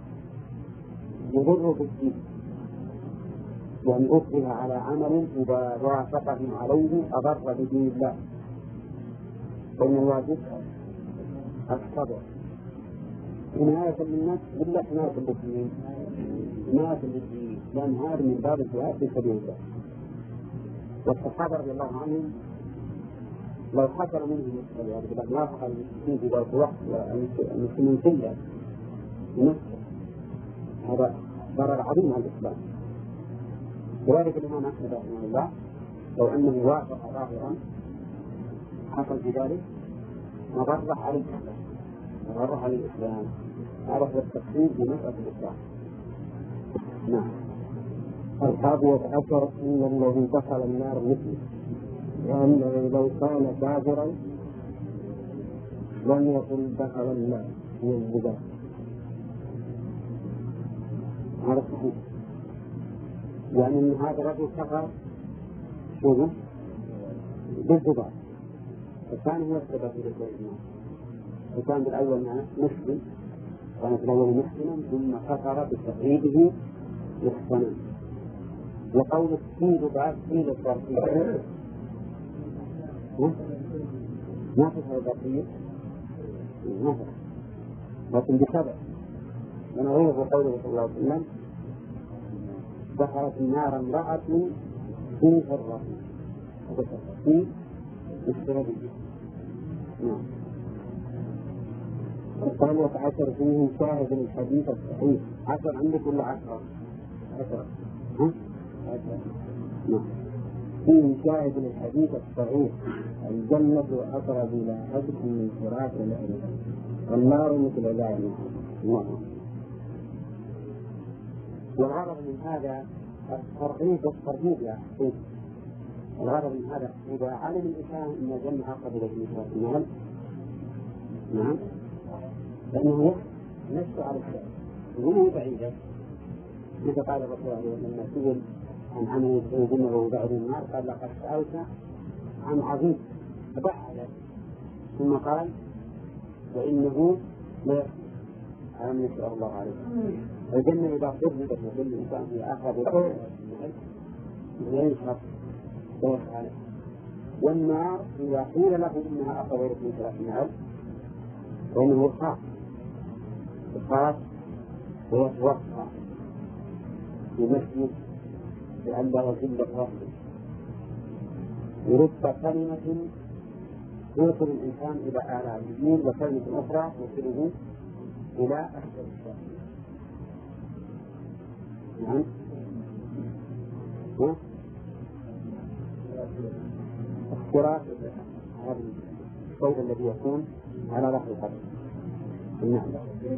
يضر بالدين يعني أكره على عمل إذا وافقهم عليه أضر بدين الله فإن الواجب الصبر حماية للنفس إلا حماية للدين حماية للدين، لأن هذا من باب الجهاد في سبيل الله. والصحابة رضي الله عنهم لو حصل منهم يعني موافقة المسلمين في ذلك الوقت المسلمين كلها بنفسه هذا ضرر عظيم على الإسلام. وذلك الإمام أحمد رحمه الله لو أنه وافق ظاهرا حصل في ذلك مضرة على الإسلام مضرة على الإسلام. هذا هو التفصيل في مسألة الإسلام. نعم. الحادية عشر إن الذي دخل النار مثله، وأنه لو كان كافرا لم يكن دخل النار من البداية. هذا صحيح، يعني أن هذا الرجل كفر شوفه بالجبال الثاني هو السبب في دخول النار. وكان بالأول مسلم، كان في الأول مسلما ثم كفر بتقليده محسنا. وقول السيد بعد سيد الظرفية ما فيها الظرفية ما فيها، لكن بسبب ونظيره قوله صلى الله عليه وسلم دخلت النار امرأة في فرة في السببية. نعم. الثانية عشر فيه شاهد الحديث الصحيح. عشر عندك ولا عشرة؟ عشرة. ها؟ عشرة. نعم. فيه شاهد الحديث الصحيح الجنة أقرب إلى أحدكم من فراق الأرض والنار مثل ذلك. نعم. والغرض من هذا الترغيب والترهيب يا أخي. الغرض من هذا إذا علم الإنسان أن الجنة أقرب إليه من فراق الأرض نعم لأنه نفسه على الشيء وهو بعيدة. مثل قال الرسول عليه لما سئل عن عمل يدخل الجنة وهو بعيد من النار قال لقد سألت عن عظيم فبعد ثم قال وإنه لا عام يسأل الله عليه. الجنة إذا قربت وكل الإنسان في آخر ينشط ويفعل، والنار إذا قيل له إنها أقرب من ثلاثين ألف فإنه يخاف يخاف ويتوقع بمسجد لأن لا يزل راسه. يرد كلمة توصل الإنسان إلى أعلى اليمين وكلمة أخرى توصله إلى أسفل الشافعي. نعم. اختراق هذا الصوت الذي يكون على ظهر القبر. نعم.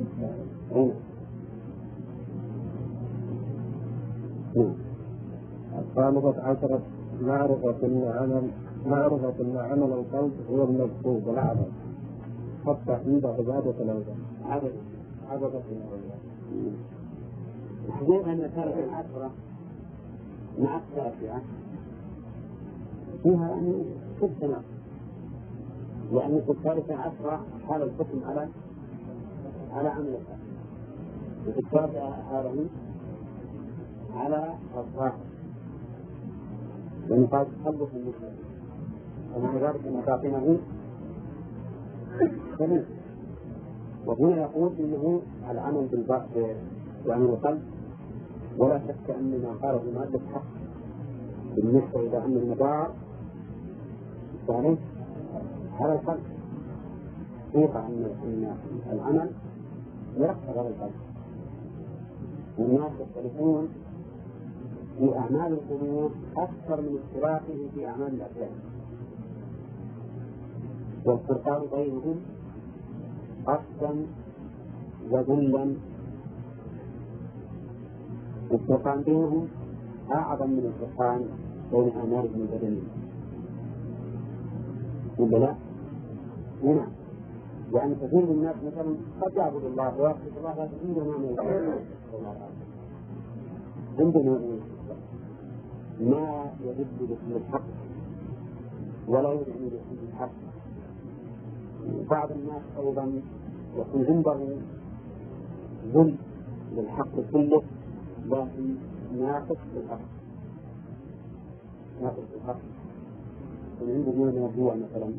نعم. الثالثة عشرة معرفة أن عمل معرفة أن عمل القلب هو المقصود والأعظم فالتحديد عبادة الأوزان عبادة عبادة الأوزان. حقيقة أن الثالثة العشرة مع التاسعة فيها يعني ست نقص، لأن في الثالثة عشرة حال الحكم على على عمل القلب، وفي التاسعة حاله على الظاهر لأن قال تخلص المسلم ومع ذلك أن باطنه سليم. وهنا يقول إنه العمل بالباطن بعمل القلب، ولا شك أن ما قاله المؤلف حق بالنسبة إلى أن المدار عليه على القلب. حقيقة أن العمل يركز على القلب، والناس يختلفون في أعمال القلوب أكثر من اختلافه في أعمال الأبدان، والفرقان بينهم قصدا وذلا. الفرقان بينهم أعظم من الفرقان بين أعمالهم البدنية. ولا لا؟ نعم. يعني كثير من الناس مثلا قد يعبد الله ويعبد الله لا تريد ما من عندنا ما يرد باسم الحق ولا يدعو باسم الحق. بعض الناس أيضا يكون عنده ذل للحق كله لكن ناقص بالحق ناقص بالحق من عنده نوع من الجوع مثلا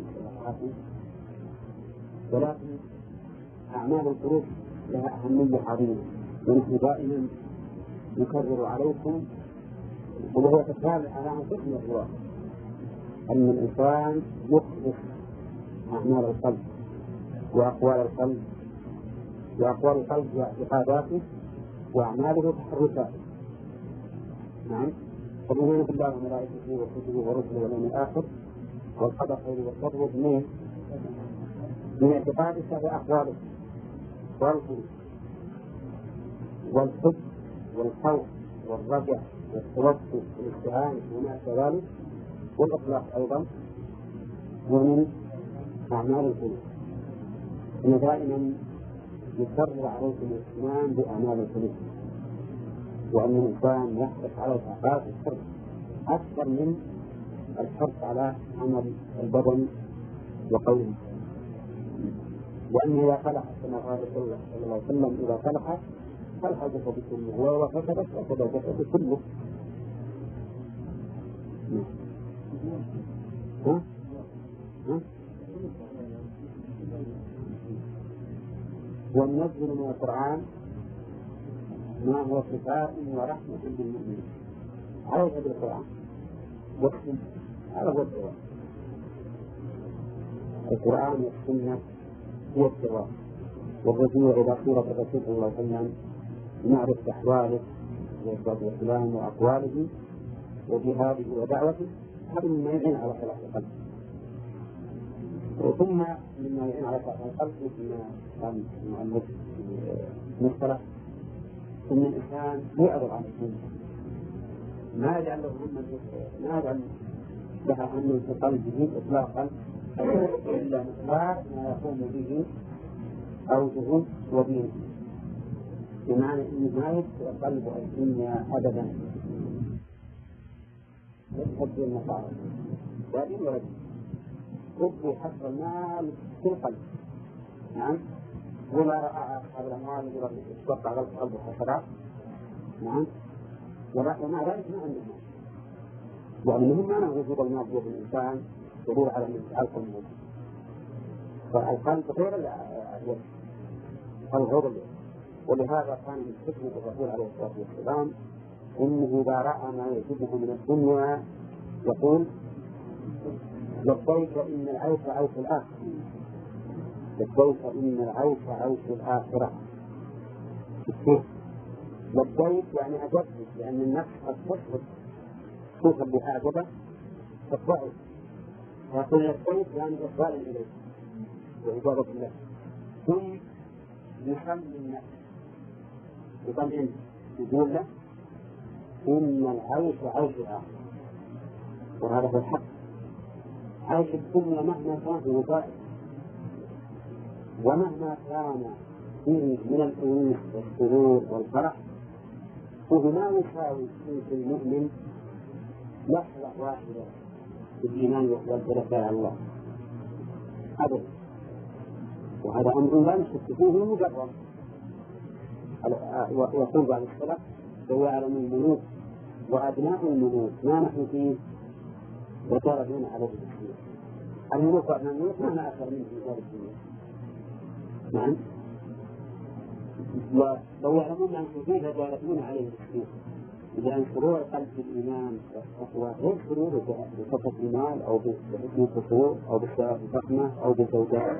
ولكن أعمال القلوب لها أهمية عظيمة. ونحن دائما نكرر عليكم وهو تكرار على أنفسنا الواقع أن الإنسان يخلص أعمال القلب وأقوال القلب وأقوال القلب واعتقاداته وأعماله تحركاته. نعم. فالإيمان بالله وملائكته وكتبه ورسله واليوم الآخر والقدر خيره والشر من من اعتقادك وأقوالك والقلب والحب والخوف والرجع والتوسل والاستعانة وما أشبه ذلك والإخلاص أيضا ومن أعمال القلوب. إن دائما يكرر عليكم الاهتمام بأعمال القلوب، وأن الإنسان يحرص على الأعمال الحرص أكثر من الحرص على عمل البدن وقوله، وأن إذا صلح كما قال صلى الله عليه وسلم إذا صلح صلح الجسد كله وإذا فسد فسد الجسد كله. ها؟ ها؟ وننزل من القرآن ما هو شفاء ورحمة للمؤمنين. عليك بالقرآن واكتب، هذا هو الدواء. القرآن والسنة هو الدواء، والرجوع إلى سورة الرسول صلى الله عليه وسلم لنعرف أحواله والسلام وأقواله وجهاده ودعوته، هذا مما يعين على صلاح القلب. ثم مما يعين على صلاح القلب مثل ما قال المؤلف مصطلح أن الإنسان يعرض عن الدنيا، ما يجعل له همة، ما يجعل لها هم في قلبه إطلاقا إلا مقدار ما يقوم به أوجه ودينه، بمعنى أنه ما يدخل قلبه الدنيا أبدا، يحب النصارى ودين ولد يبقي حسب المال في القلب. نعم. ولا رأى أصحاب الأموال يتوقع غلط قلبه حسرات. نعم. ومع ذلك ما عندهم مال، وأنهم ما نعرف وجود المال في الإنسان يدور على أن القلب موجود، فالقلب غير الوجه، القلب غير الوجه. ولهذا كان من حكمة الرسول عليه الصلاة والسلام إنه إذا رأى ما يجده من الدنيا يقول لبيك إن العيش عيش الآخرة، لبيك إن العيش عيش الآخرة. لبيك يعني أجبت، لأن النفس قد تشعر شوفا بها أعجبه تطبعه، ويقول لبيك يعني إقبال إليه وعبادة الله. ثم يحمل النفس يطمئن يقول له إن العيش عيش الآخرة، وهذا هو الحق. عيش الدنيا مهما كان في وظائف ومهما كان فيه من الأنوث والسرور والفرح، فهو ما يساوي في المؤمن لحظة واحدة بالإيمان والتوكل على الله أبدا. وهذا أمر لا نشك فيه مجرد. ويقول بعض السلف هو يعلم الملوك وأبناء الملوك ما نحن فيه وتردون عليه الدنيا. الملوك وأبناء الملوك ما أكثر منه في هذه الدنيا. نعم. ولو يعلمون أن فيه لجالسون عليه الدنيا، لأن سرور القلب بالإيمان والتقوى غير سرور بكثرة المال أو بحسن القصور أو بالشباب الفخمة أو بالزوجات.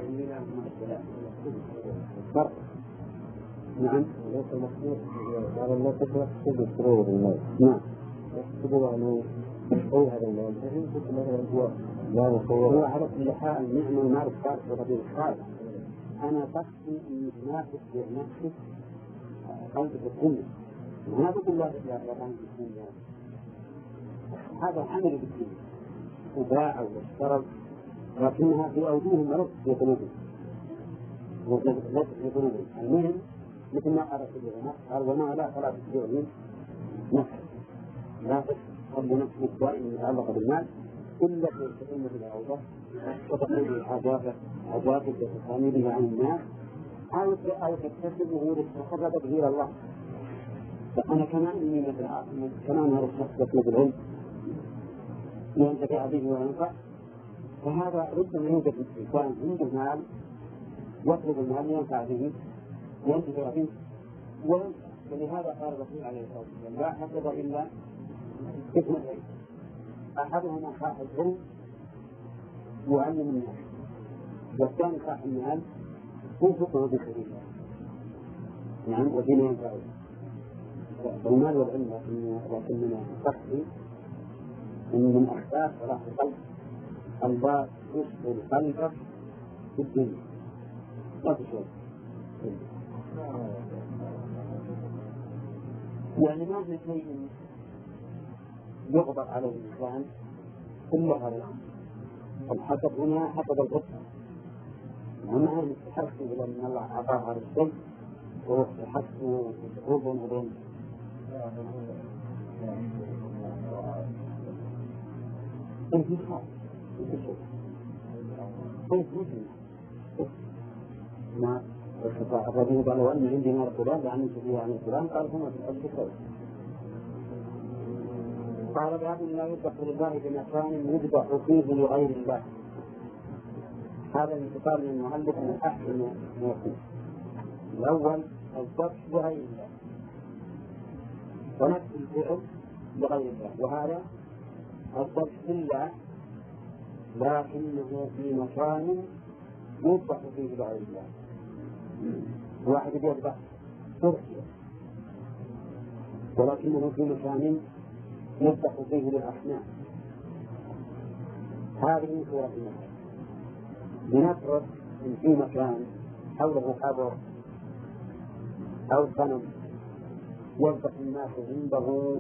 فرق. نعم. ليس المقصود هذا الناس يقصد سرور المال. نعم. يقصدوا أن يقول هذا المال يمكن مثلا هو لا يصور. هو على كل حال نعم المال الصالح وربيع الصالح. أنا قصدي أن ما تتبع نفسك قلبك الدنيا. ما تقول الله يا رب الدنيا، هذا عمل بالدنيا وباع واشترى، لكنها في أوجههم وليس في قلوبهم، وليس في قلوبهم. المهم مثل ما قال سيدنا قال وما لا فلا تتبعهم نفسك، لا تخلي نفسك دائما متعلقة بالمال إلا في تقوم بالعوضة وتقوم بحاجاتك حاجاتك وتحاملها عن الناس أو أو تكتسبه لتتقرب به إلى الله. فأنا كمان إني مثل كمان هذا الشخص يطلب العلم ينتفع به وينفع، فهذا ربما يوجد إنسان عنده مال يطلب المال ينفع به ينتفع به وينفع. ولهذا قال الرسول عليه الصلاة والسلام لا حسد إلا اثنين، أحدهما صاحب العلم يعلم الناس، والثاني صاحب المال ينفقه بسبيل الله. نعم. ودين ينفع المال والعلم، لكننا نستحي أن من أسباب صلاح القلب الله يشغل قلبك في الدنيا لا تشغل. يعني ما في شيء يغضب عليه الإنسان كل هذا الأمر. الحسد هنا حسد الغصة، ومعنى يستحق إلى أن الله أعطاه هذا الشيء وهو يستحق ويتقرب إليه. انتشار انتشار البيت مثل ما الرجل قال وأن عندي نار فلان لعنت فيها عن فلان قال هما في الأرض كذا. قال باب لا يذبح لله بمكان يذبح فيه لغير الله. هذا الانتقال من المؤلف من أحسن ما يكون. الأول الذبح لغير الله ونفس الفعل لغير الله، وهذا الذبح لله لكنه في مكان يذبح فيه لغير الله. واحد يذبح تركيا ولكنه في مكان يذبح فيه للأصنام، هذه صورة المكان. لنفرض إن في مكان حوله قبر أو صنم يذبح الناس عنده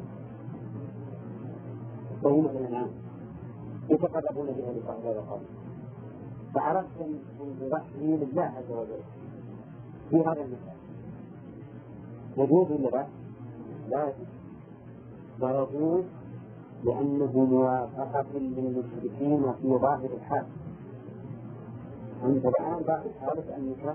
بهيمة الأنعام يتقربون بها لصاحب هذا القبر، فعرفت أن ذبحه لله عز وجل في هذا المكان يجوز ولا لا؟ لا يجوز. لا يجوز لأنه موافقة للمشركين في ظاهر الحال. أنت الآن ظاهر حالك أنك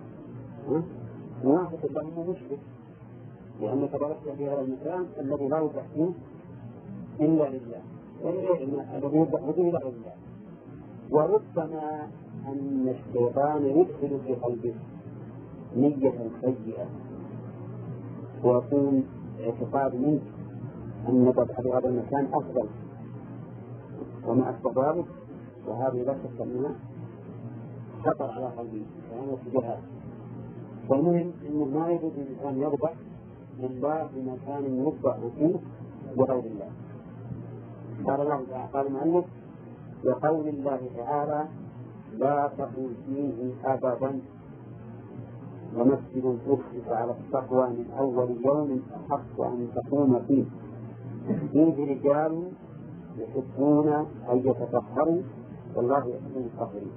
موافق لهم مشرك، لأنك ضربت في هذا المكان الذي لا يذبح فيه إلا لله، الذي يذبح فيه إلا لله. وربما أن الشيطان يدخل في قلبه نية سيئة ويكون اعتقاد منك أن ذبح في هذا المكان أفضل وما أشبه ذلك، وهذه لا شك أنها خطر على قلبه يعني اتجاهات. والمهم أنه ما يجوز الإنسان يذبح لله في مكان يذبح فيه لغير الله. قال الله تعالى قال المؤلف وقول الله تعالى لا تقل فيه أبدا ومسجد أسس على التقوى من أول يوم أحق أن تقوم فيه فيه رجال يحبون أن يتطهروا والله يحب المطهرين.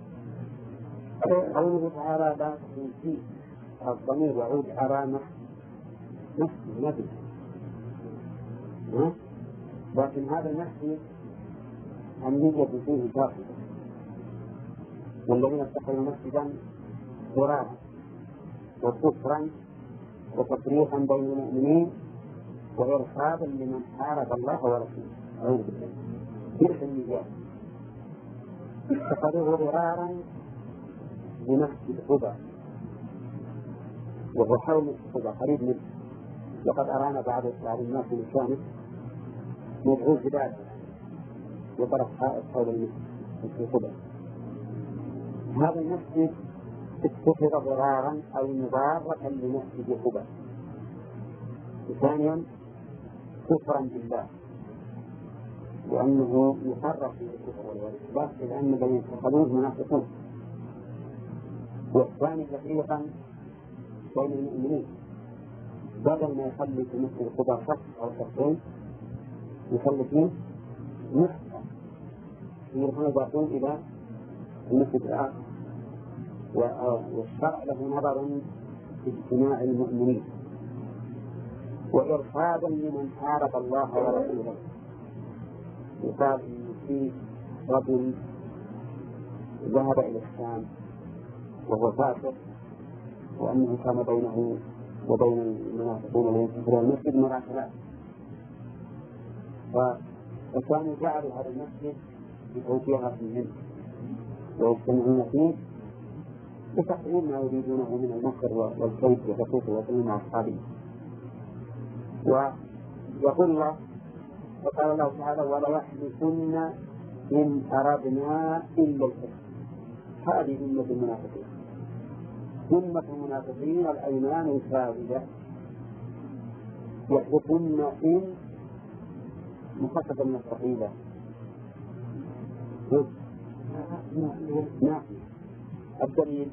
قوله تعالى لا تقل فيه الضمير يعود على نفس النبي، لكن هذا النفس النية فيه باطلة، والذين اتخذوا مسجدا ضرارا وكفرا وتفريقا بين المؤمنين وإرصادا لمن حارب الله ورسوله. أعوذ بالله. تلك النيات اتخذوه ضرارا بمسجد قباء وهو حول مسجد قباء قريب منه، وقد أرانا بعض بعض الناس من شانه مدعو جداد وطرف حائط حول المسجد قباء. هذا المسجد اتخذ ضرارا أو مضارة لمسجد قباء. ثانيا كفرا بالله لأنه يحرك في الكفر والإثبات لأن الذين اتخذوه منافقون. والثاني تفريقا بين المؤمنين بدل ما يخلي في مسجد قباء شخص أو شخصين يخلي فيه نحفة يرحل باطون إلى المسجد الآخر. والشرع له نظر في اجتماع المؤمنين وإرشادا لمن حارب الله ورسوله. يقال إن في رجل ذهب إلى الشام وهو فاسق وأنه كان بينه وبين المنافقين الذين يدخلون المسجد مراسلات، فكانوا جعلوا هذا المسجد بتوجيهات منه ويجتمعون فيه بتقريب ما يريدونه من المكر والكيد والرقيق والظلم مع أصحابه. ويقول الله وقال الله تعالى ولا يحلفن إن أردنا إلا الحسنى. هذه ذمة المنافقين، ذمة المنافقين الأيمان الكاذبة يحلفن إن مخففة من الثقيلة نعم. الدليل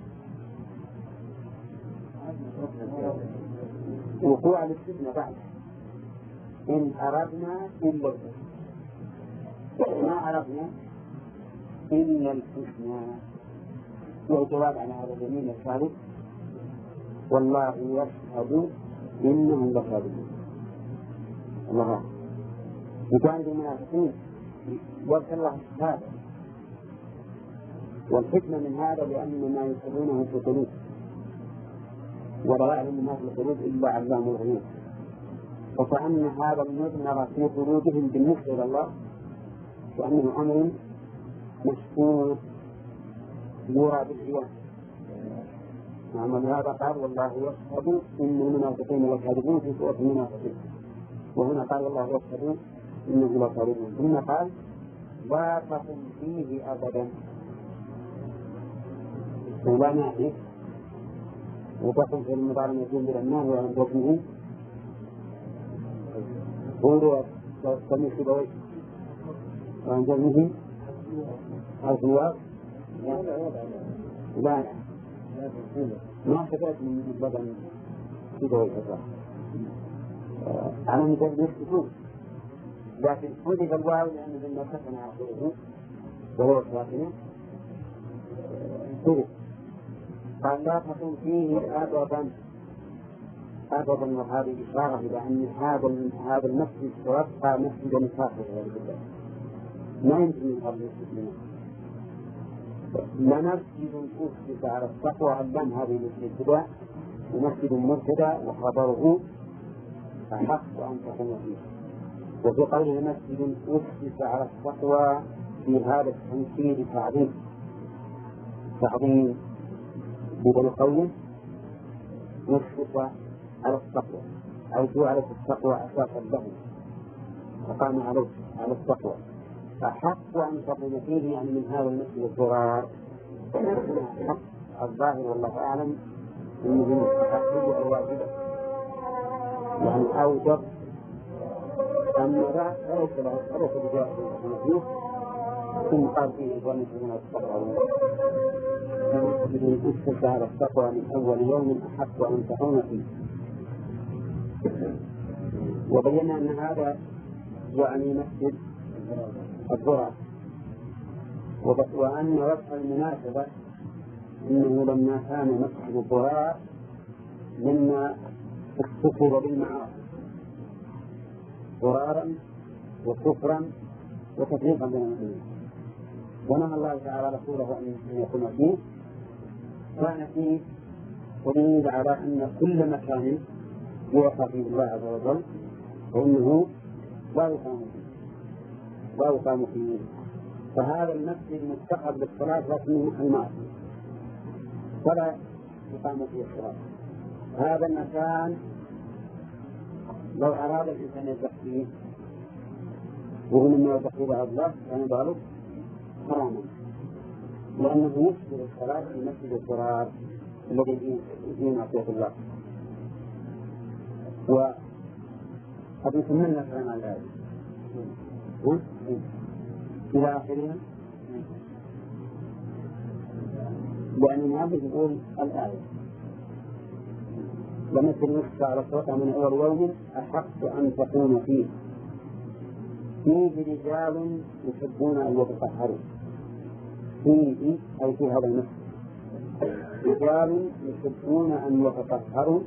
وقوع الاستثناء بعد إن أردنا إلا الحسنى، ما أردنا إلا الحسنى. والجواب على هذا اليمين الثالث والله يشهد إنهم لكاذبون. الله بجانب المنافقين يرسل الله الشهادة والحكمة من هذا لأن ما يسرونه في القلوب ولا يعلم ما في القلوب إلا علام الغيوب، فكأن هذا المضمر في قلوبهم بالنسبة إلى الله وأنه أمر مشهور يرى بالعيان. نعم هذا قال والله يشهد إن المنافقين لكاذبون في سورة المنافقين، وهنا قال والله يشهد إنه لكاذبون، ثم قال لا تقم فيه أبدا، ولا نعرف وتقم في المضارع يكون بالأمان وعن جسمه قولوا تستمع في بوجه وعن جسمه أو في الوقت لا ما حدث من بدن في بوجه على مجرد السكون، لكن حذف الواو لأنه لما سكن آخره وهو ساكنه حذف. قال لا تكن فيه أبدا أبدا، وهذه إشارة إلى أن هذا هذا المسجد سيبقى مسجدا كافرا ما يمكن من قبل المسلمين. لمسجد أسس على التقوى علم هذه الابتداء، ومسجد مبتدأ وخبره أحق أن تكون فيه. وفي قوله مسجد أسس على التقوى في هذا التنكير تعظيم تعظيم بدل قوله أسس على التقوى أي جعلت التقوى أساسا له وقام عليه على التقوى، أحق أن تقوم فيه يعني من هذا المسجد الضرار. حق الظاهر والله أعلم أنه تحقيق الواجبة يعني أوجب أن لا ليس له ليس بجاهل المسجد ثم قال فيه ظن من التقوى مسجد أسس على التقوى من أول يوم أحق أن تقوم فيه. وبينا أن هذا يعني مسجد الضرر، وأن وجه المناسبة أنه لما كان مسجد الضرر مما اكتفر بالمعاصي ضرارا وكفرا وتفريقا بين المسلمين، ونهى الله تعالى رسوله أن يكون فيه، كان فيه دليل على أن كل مكان يوقع فيه الله عز وجل فإنه لا يقام فيه لا يقام فيه. فهذا المسجد متخذ للصلاة لكنه محل معصية فلا يقام فيه الصلاة. هذا المكان لو أراد الإنسان يذبح فيه وهو مما يتخذ على الله كان ذلك حراما، لأنه يشبه الصلاة في مسجد الضرار الذي فيه معصية الله. وقد يسمى كلام الآية إلى آخرها، لأن المؤلف يقول الآية لمثل نصف على الصوت من أول يوم أحق أن تكون فيه فيه رجال يحبون أن يتطهروا فيه أي في هذا المسجد رجال يحبون أن يتطهروا،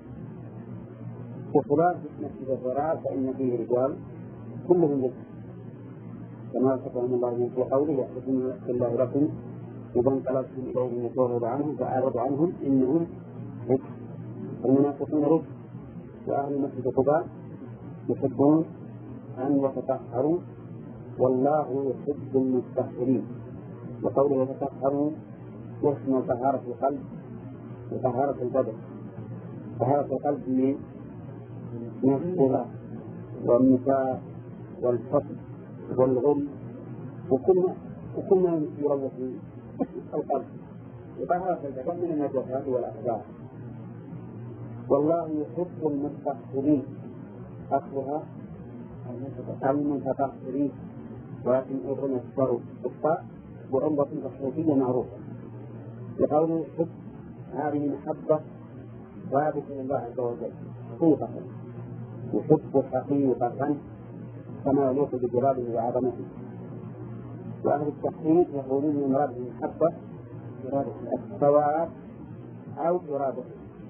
بخلاف مسجد الضرار فإن فيه رجال كلهم رجال كما وصفهم الله في قوله يحبون الله لكم إذا انقلبتم إليهم يتوعد عنهم فأعرضوا عنهم إنهم رجل. المنافقون رجل، وأهل مسجد قباء يحبون أن يتطهروا والله يحب المتطهرين. وقوله يتطهروا يشمل طهارة القلب وطهارة البدن. طهارة القلب من الصلاة والنفاق والفقر والغل وكل وكل ما يروح القلب، وطهارة البدن من النجاسات والأخبار. والله يحب المتطهرين أصلها المتطهرين، ولكن أيضا يذكر الطاء وعلة تصريفية معروفة. لقوله يحب هذه محبة ثابتة لله عز وجل حقيقة، يحب حقيقة كما يليق بجلاله وعظمته. وأهل التحقيق يقولون المراد بالمحبة الثواب أو إرادته،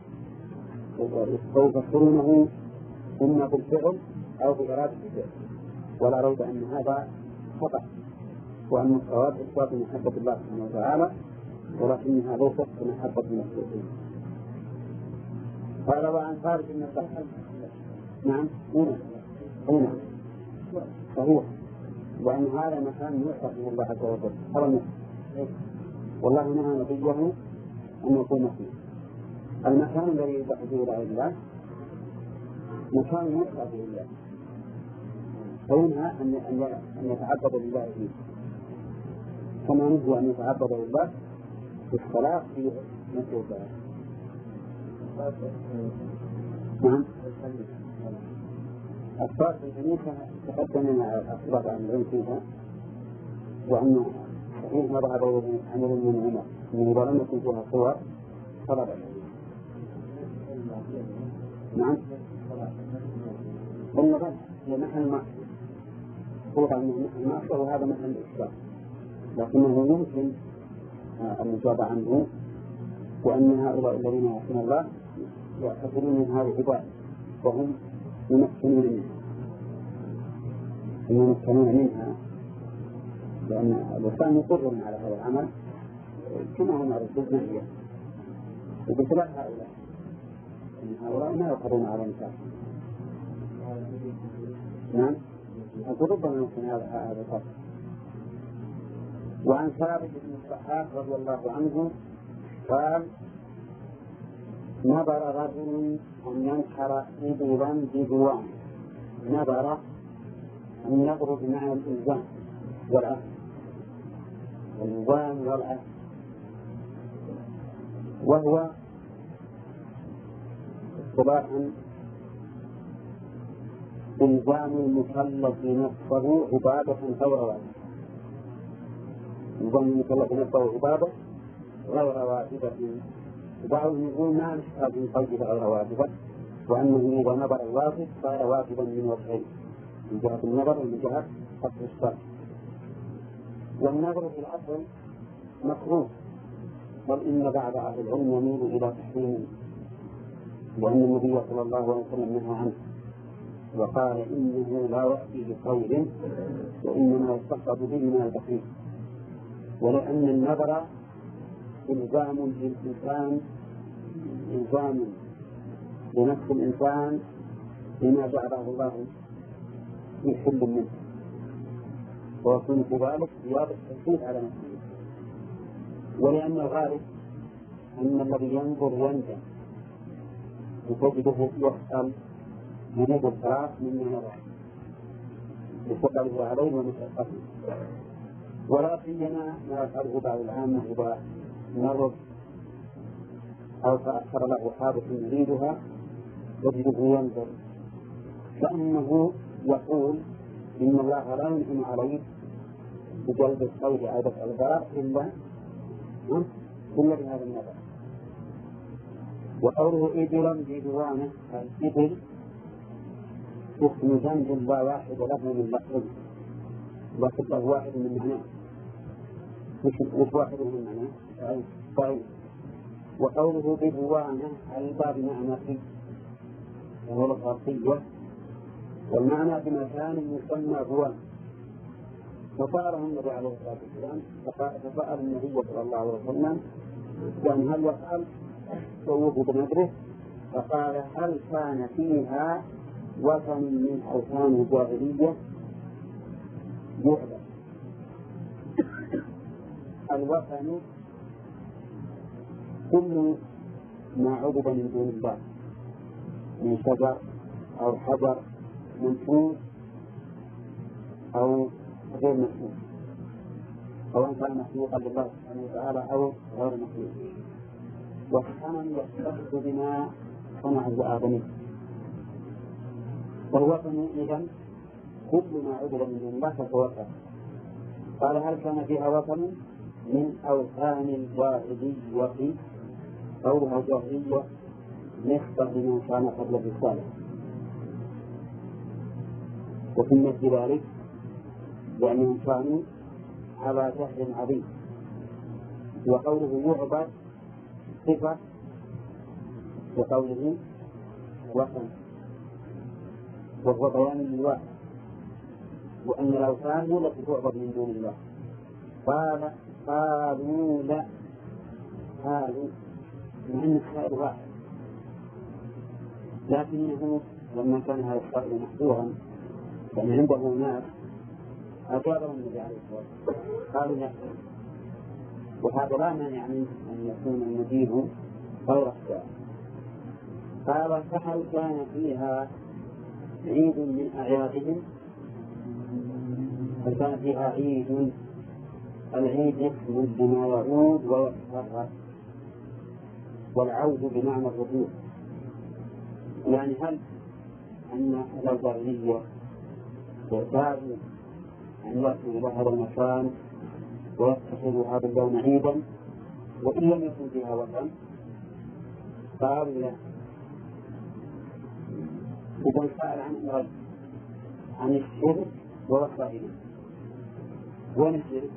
ويفسرونه إما بالفعل أو بإرادة الفعل، ولا ريب أن هذا خطأ، وأن الصواب إثبات محبة الله سبحانه وتعالى، ولكنها ليست بمحبة المخلوقين. قال وعن خالد بن الضحاك. نعم هنا هنا صحيح، وأن هذا مكان يعرف من الله عز وجل. هذا المكان والله نهى نبيه أن يكون فيه. المكان الذي يذبح فيه إلى الله مكان يعرف لله، فينهى أن أن يتعبد لله فيه، كما نهي أن يتعبد لله في الصلاة في مسجد الله. نعم الصلاة في الكنيسة تقدم لنا الصلاة عن العلم فيها، وأن صحيح ما ذهب إليه عن من عمر من إذا لم يكن فيها صور فلا بأس. نعم بالنظر هي محل ما صورة من المعصية، وهذا محل الإشراك، لكنه يمكن النجابة عنه، وأن هؤلاء الذين يعصون الله يعتبرون من هذه العبادة وهم يمكنون منها يمكنون منها لأن الإنسان يقر على هذا العمل كما هو معروف بالنهي، وبخلاف هؤلاء هؤلاء ما يقرون على الإنسان. نعم ربما يمكن هذا الفرق. وعن ثابت بن الضحاك رضي الله عنه قال نظر رجل أن ينحر إبلا بجوان، نظر أن يضرب مع الإلزام والعهد الإلزام والعهد، وهو اصطلاحا إلزام المكلف نفسه عبادة غير واجبة، إلزام المكلف نفسه عبادة غير واجبة، وبعضهم يقول ما نحتاج من قلبه غير واجبة، وأنه إذا نظر الواجب صار واجبا من وجهين، من جهة النظر ومن جهة قصد الشرع. والنظر في الأصل مكروه، بل إن بعض أهل العلم يميل إلى تحريمه، لأن النبي صلى الله عليه وسلم نهى عنه وقال إنه لا يأتي بخير وإنما يستقبل به من البخيل، ولأن النظر إلزام للإنسان إلزام لنفس الإنسان بما جعله الله في حل منه، ويكون كذلك زيادة التشديد على نفسه، ولأن الغالب أن الذي ينظر يندم وتجده يسأل يريد الصلاة مما يرى يسأله عليه ومشقته، ولا سيما ما يفعله بعض العامة إذا مرض أو تأخر له حادث يريدها يجده ينظر كأنه يقول إن الله لا ينعم عليك بجلب الخير أو دفع الضرر إلا إلا بهذا النظر. وقوله إبلا بجوانه الإبل اسم جنب لا واحد له من لفظ، لكن له واحد من معناه، مش واحد من معناه طيب. وقوله بجوانه الباب معنى فيه وهو الغرطية، والمعنى بمكان يسمى جوان، فسأله النبي عليه الصلاة والسلام فسأل النبي صلى الله عليه وسلم كان هل يفعل سووه بنظره، فقال هل كان فيها وثن من أوثان الجاهلية يعبد؟ الوثن كل ما عبد من دون الله من شجر أو حجر منفوذ أو غير مخلوق، سواء كان مخلوقا لله سبحانه وتعالى أو غير مخلوق، والثمن يختص بما صنعه آدمي. والوطن إذن كل ما عبد من دون الله فهو وطن. قال هل كان فيها وطن من أوثان الجاهلية؟ قولها جاهلية نسبة لمن كان قبل الرسالة، وفي مثل ذلك لأنهم كانوا على جهل عظيم. وقوله يعبد صفة وقوله وطن، وهو بيان للواحد، وأن الأوثان هي التي تعبد من دون الله، قال قالوا لا قالوا مع أن السائل واحد، لكنه لما كان هذا السائل محظورا كان عنده ناس أجابهم النبي عليه الصلاة والسلام قالوا لا، وهذا لا مانع من أن يكون المجيب غير السائل. قال فهل كان فيها عيد من أعيادهم؟ هل كان فيها عيد؟ العيد اسم بما يعود ويتكرر، والعود بمعنى الرجوع. يعني هل أن الجاهلية يعتادوا أن يأتوا إلى هذا المكان ويتخذوا هذا اللون عيدا وإن لم يكن فيها وطن؟ قالوا لا. إذا سأل عن الرد عن الشرك ووسائله. وين الشرك؟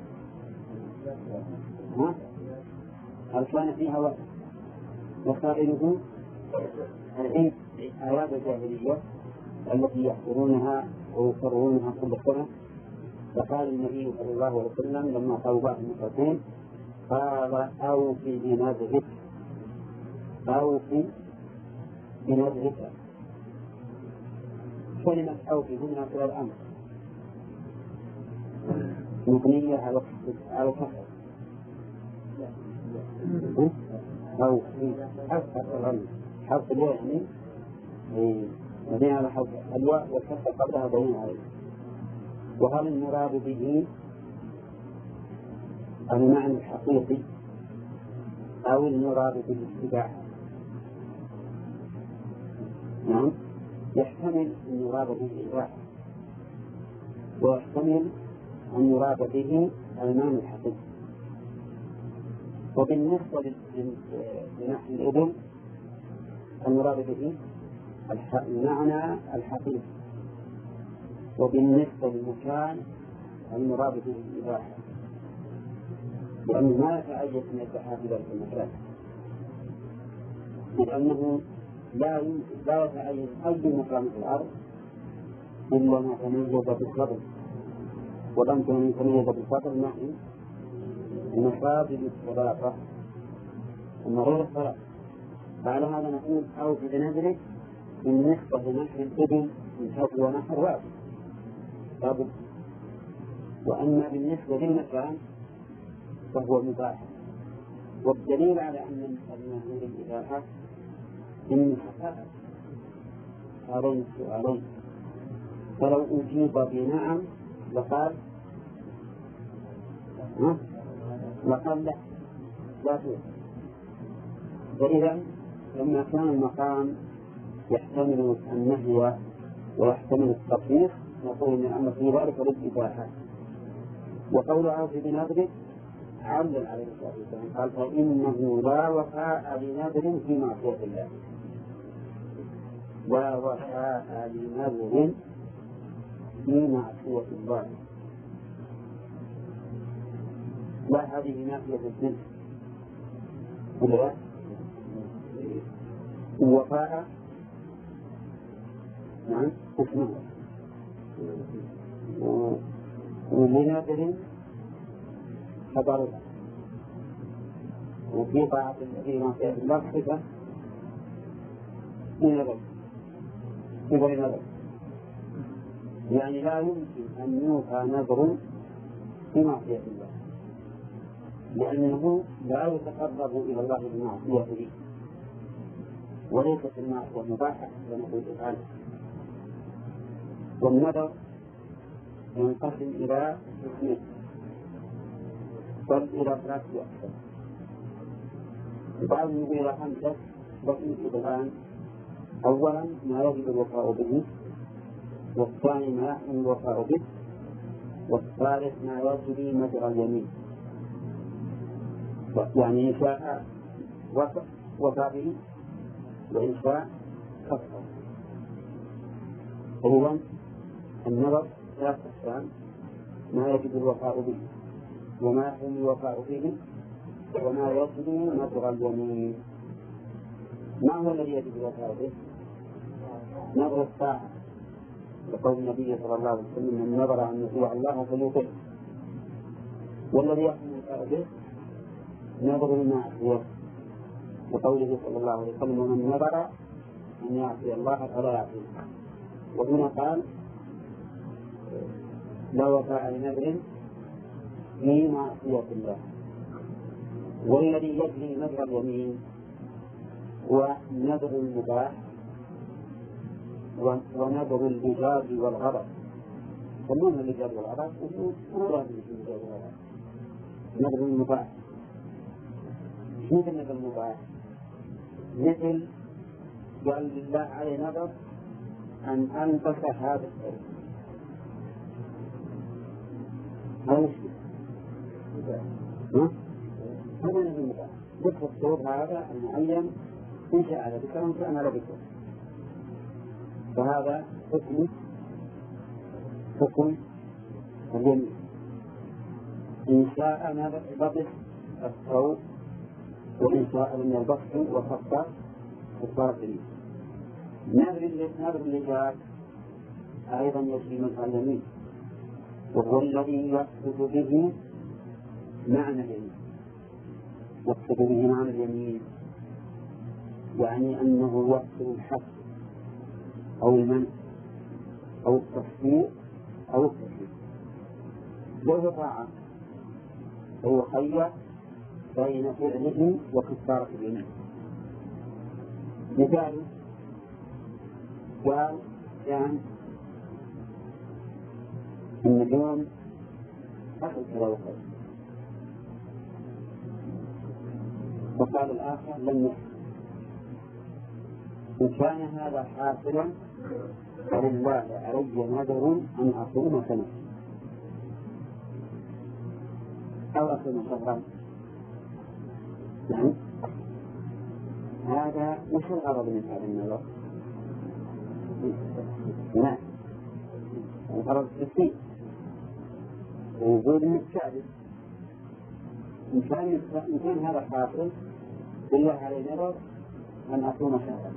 ها؟ هل كان فيها وطن؟ وسائله العيد أعياد الجاهلية التي يحضرونها ويكررونها كل سنة. فقال النبي صلى الله عليه وسلم لما قالوا بعض المشركين قال أوفي بنذرك أوفي بنذرك. كلمة أوفي هنا في الأمر مبنية على على الكسر أوفي حرف الغنى حرف الياء يعني مبنية على حرف الواء والكسر قبلها دليل عليه. وهل المراد به المعنى الحقيقي أو المراد به الاتباع؟ نعم، يحتمل أن يراد به الاتباع ويحتمل أن يراد به المعنى الحقيقي. وبالنسبة لنحو الإبل المراد به المعنى الحقيقي، وبالنسبة للمكان المراد به الإباحة، لأنه ما يتعين أن يدعى في ذلك المكان، لأنه لا لا يتعين أي مكان في الأرض إلا ما تميز بالفضل، ولم تميز بالفضل نحن المساجد الثلاثة أما غير الصلاة. فعلى هذا نقول أو في بنذرك بالنسبة لنحو الإبل من حيث ونحر واجب لابد. وأما بالنسبة للمكان فهو مباح. والدليل على أن المنهي الإباحة إن حقائق هذين السؤالين، فلو أجيب بنعم لقال ها لقال لا لا توجد. فإذا لما كان المقام يحتمل النهي ويحتمل التطبيق نقول إن الأمر في ذلك للإباحة. وقول أوفي بنذرك علل عليه الصلاة والسلام قال فإنه لا وفاء لنذر في معصية الله، لا وفاء لنذر في معصية الله. لا هذه نافية الجنس ولا وفاء نعم اسمه ولنذر خبر، وفي طاعة في معصية الله صفة لنذر صفة لنذر، يعني لا يمكن أن يوفى نذر في معصية الله لأنه لا يتقرب إلى الله بمعصيته، وليست المعصية مباحة ونقول افعل. والنذر ينقسم إلى قسمين بل إلى ثلاثة أقسام، بعض يقول إلى خمسة بقيت الآن. أولا ما يجب الوفاء به، والثاني ما يحرم الوفاء به، والثالث ما يجري مجرى اليمين، يعني إن شاء وفى به وإن شاء كفر. إذن النظر ثلاث أقسام: ما يجب الوفاء به، وما يحرم الوفاء به، وما يجري مجرى اليمين. ما هو الذي يجب الوفاء به؟ نظر الطاعة، لقول النبي صلى الله عليه وسلم: من نظر أن يطيع الله فليطيع. والذي يحمل الأرض نظر المعصية، وقوله صلى الله عليه وسلم: ومن نظر أن يعصي الله فلا يعصيه. وهنا قال: لا وفاء لنذر في معصية الله. والذي يجري نذر اليمين هو نذر المباح ونذر اللجاج والغضب. يسمونه اللجاج والغضب ونذر نذر المباح. مثل نذر المباح مثل قال لله عليه نذر أن أنقص هذا الثوب، هذا الشيء هذا نذر المباح. ذكر الثوب هذا المعين إن شاء لبسه وإن شاء ما لبسه، فهذا حكم حكم اليمين. إن شاء لبس الثوب وإن شاء لم يلبسه وخط الصلاة اليمين. نذر اللجاج أيضا يجري مجرى اليمين، وهو الذي يقصد به معنى اليمين. يقصد به معنى اليمين يعني أنه يقصد الحق أو المنع أو التصديق أو التكليف. له طاعة فهو خير بين فعله وكفارة اليمين. مثال قال يعني إن اليوم أخذ كذا وكذا، وقال الآخر لم يحصل. إن كان هذا حاصلا فلله علي نذر أن أصوم سنة أو أصوم شهرا. يعني هذا وش الغرض من هذا النذر؟ لا، الغرض التسليم ووجود الكاذب. إن كان إن كان هذا حاصل بالله عليه نذر أن أصوم شهرا.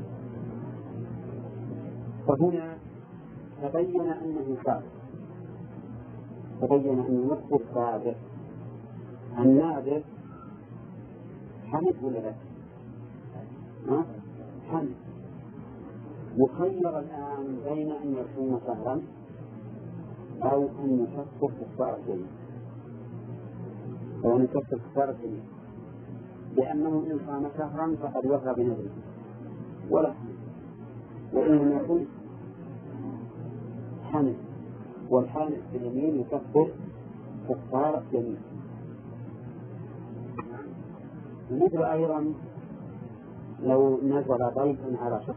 فهنا تبين أنه صادق، تبين أن النص صادق. الناذر حمد ولا لا؟ ها؟ حمد. يخير الآن بين أن يصوم شهرا أو أن يكفر كفارة يمين، أو أن يكفر كفارة يمين، لأنه إن صام شهرا فقد وفى بنذره ولا حمد، وإن لم يكن حمد. والحامد في اليمين يكفر كفارة يمين. مثل أيضا لو نزل ضيفا على شخص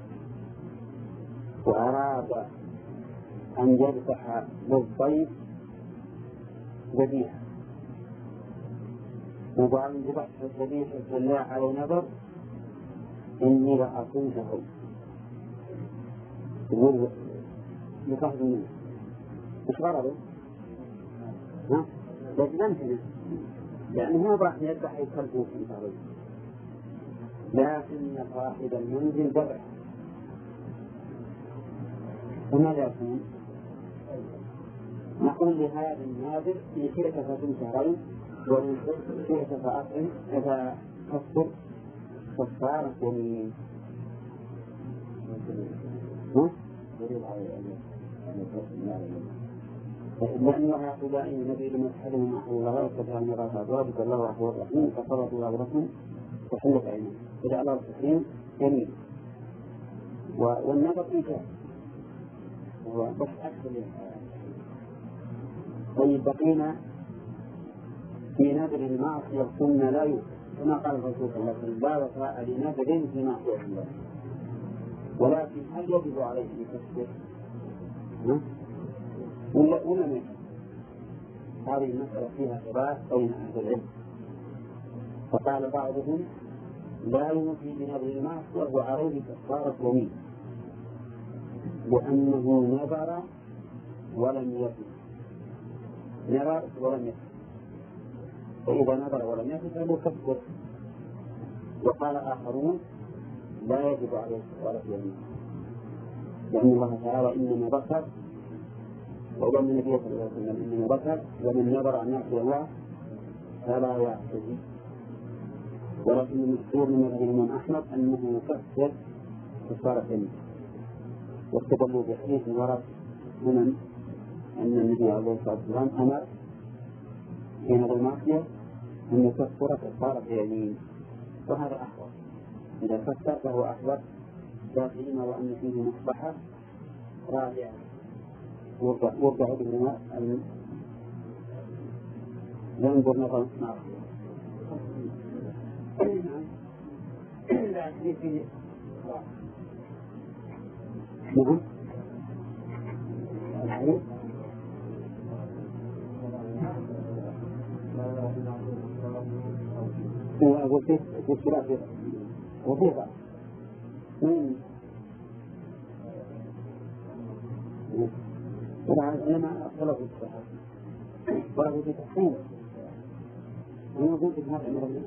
وأراد أن يذبح للضيف ذبيحة، وقال ذبحت الذبيحة لله على نذر إني لأصوم شهرا، يقول يقصد منه مش غرضه؟ ها؟ لكن أمكنه لأنه هو راح يذبح يكلفه في شهرين، لكن صاحب المنزل ذبح. فماذا يكون؟ نقول لهذا الناذر إن شئت فصم شهرين وإن شئت فأصم فكفر كفارة يمين. لأن هؤلاء النبي لم يتحدثوا مع الله ويتبع المرأة ذلك الله رحمه الرحيم فقرأت الله لكم وحلت عينه إلى الله الرحيم يمين. والنظر إيجاب هو بس أكثر من طيب. بقينا في نذر المعصية قلنا لا يوجد كما قال الرسول صلى الله عليه وسلم: لا وفاء لنذر في معصية الله. ولكن هل يجب عليه أن يكفر؟ ولا ولا ما؟ هذه المسألة فيها خلاف بين أهل العلم. فقال بعضهم: لا يوفي بنذر المعصية وعليه كفارة يمين، لأنه نذر ولم يفي، نذر ولم يفي، فإذا نذر ولم يفي فهو يكفر. وقال آخرون: لا يجب عليه كفارة يمين، لأن الله تعالى إنما ذكر، وقال النبي صلى الله عليه وسلم إنما ذكر ومن نذر أن يعصي الله فلا يعتدي، ولكن المشهور من الإمام أحمد أنه يكفر كفارة يمين، واستدلوا بحديث ورد هنا أن النبي عليه الصلاة والسلام أمر حين المعصية أن يكفر كفارة يمين، وهذا أحوط. إذا كفر فهو أحوط، لا سيما وأن فيه مصلحة راجعة وضع بالماء ينظر نظر معصية. نعم الحديث أقول فيه في خلاف وفيه بعض لما أطلب الصحة ورغب في تحسين أنا أقول في هذا المرة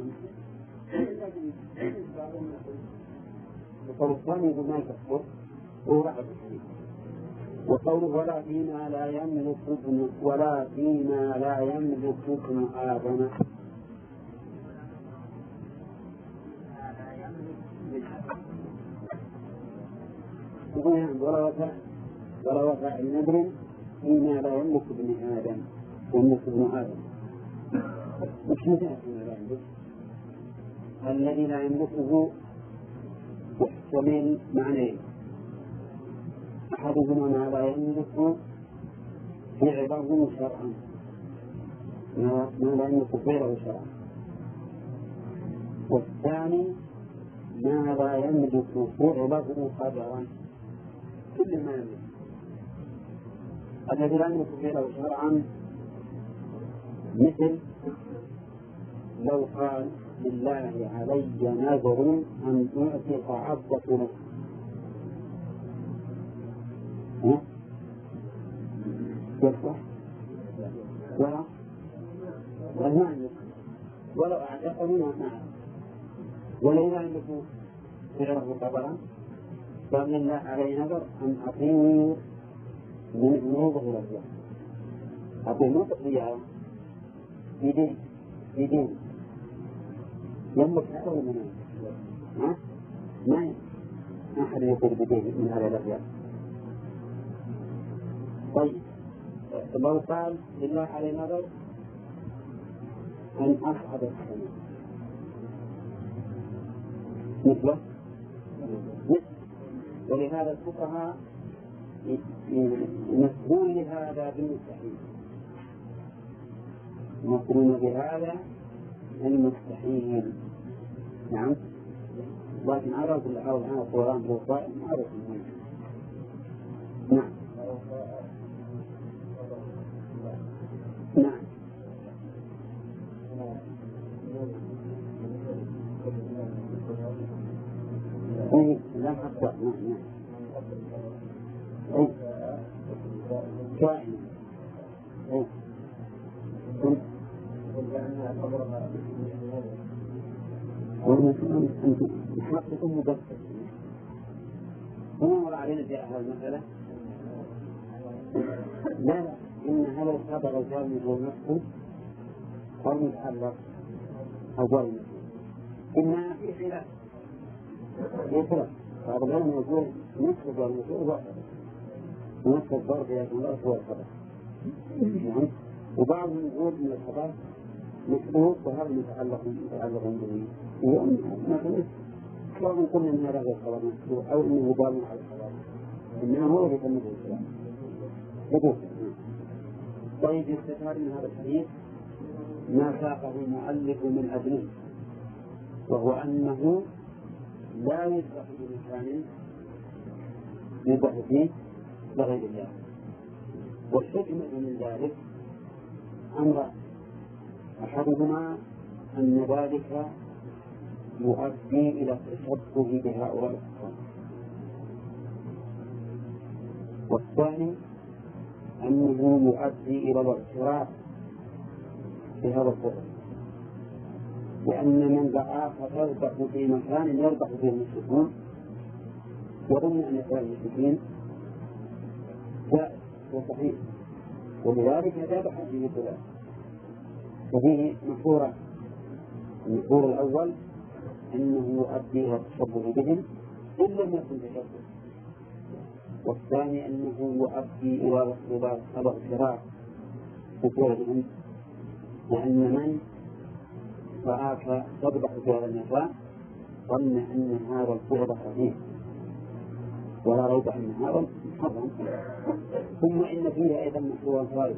وقول الثاني يقول ما يكفر هو رعب الحديث. وقوله ولا فيما لا يملك ابن ولا فيما لا يملك ابن آدم ولا وفاء ولا وفاء النذر فيما لا يملك ابن آدم يملك ابن آدم. مش مثال فيما لا يملك الذي لا يملكه يحتمل معنيين: أحدهما ما لا يملك فعله شرعا، ما لا يملك فعله شرعا، والثاني ما لا يملك فعله قدرا. كل ما يملك الذي لا يملك فعله شرعا مثل لو قال لله علي نذر أن أعتق عبدة نفسي يصح ولا ولا ولو أعتقه معه ولا يملك فعله قدرا قال لله علي نذر أن أطير من نوضه الأرض أطير نوضه الأرض بدين بدين يملك أكثر منه ها ما أحد يقول بدين من هذا الأرض. طيب لو قال لله علي نذر أن أصعد السماء مثله مثل، ولهذا الفقهاء يمثلون هذا بالمستحيل، يمثلون بهذا المستحيل. نعم لكن عرف الأول عن القرآن بالقرآن عرف المستحيل. نعم نعم أي لا حق نعم نعم أي كائن أي والمسلم أنت يحقق مبسط. هنا مر علينا في هذه المسألة لا لا إن هذا الخبر الجامع هو نفسه أو متعلق أو ضرب إنما في خلاف يخلق بعض العلم يقول نفس الضرب واحد نفس الضرب يكون له هو الخبر، وبعضهم يقول من الخبر مشبوه وهذا متعلق متعلق به. مثلا لو نقول ان هذا هو الخبر مشبوه او انه ضال على الخبر انما هو اللي يسمى الاسلام يقول. طيب يستفاد من هذا الحديث ما ساقه المؤلف من أجله، وهو أنه لا يذبح بمكان يذبح فيه لغير الله. والحكمة من ذلك أمر أحدهما أن ذلك يؤدي إلى التشبه بهؤلاء الكفار، والثاني أنه يؤدي إلى الاعتراف بهذا الكفر، لأن من دعاك تذبح في مكان يذبح فيه المشركون يظن أن يفعل المشركين جائز وصحيح، ولذلك ذبح فيه فلان. وفيه محظورة. المحظور الأول أنه يؤدي إلى التشبه بهم إن لم يكن تشبه، والثاني أنه يؤدي إلى الاغترار بفعلهم، لأن من رآك تذبح في هذا المكان ظن أن هذا الفعل صحيح ولا ريب أن هذا محرم. ثم إن فيه أيضا محظورا ثالث،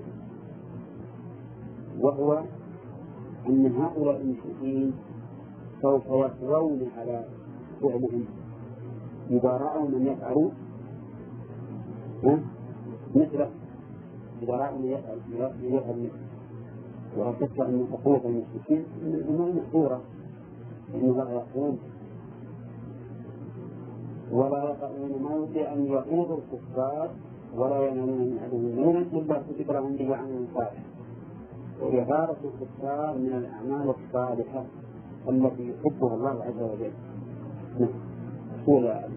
وهو أن هؤلاء المشركين سوف يقوون على فعلهم إذا رأوا من يفعل مثله، إذا رأوا من يفعل مثله. وأعتقد أن أقوى المشركين أنها محظورة، لأنه لا يقول ولا يقعون موضع أن يعيدوا الكفار ولا ينالون من عدوهم نولا إلا كتب لهم به عمل صالح. وإغارة الكفار من الأعمال الصالحة التي يحبها الله عز وجل. نعم.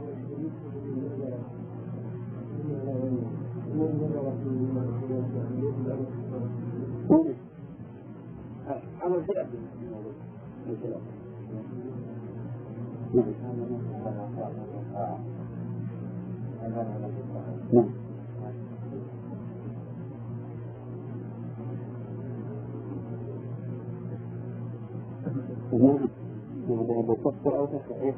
عمل سلف من سلف. نعم. نعم. هذا بكفر أو تصحيح.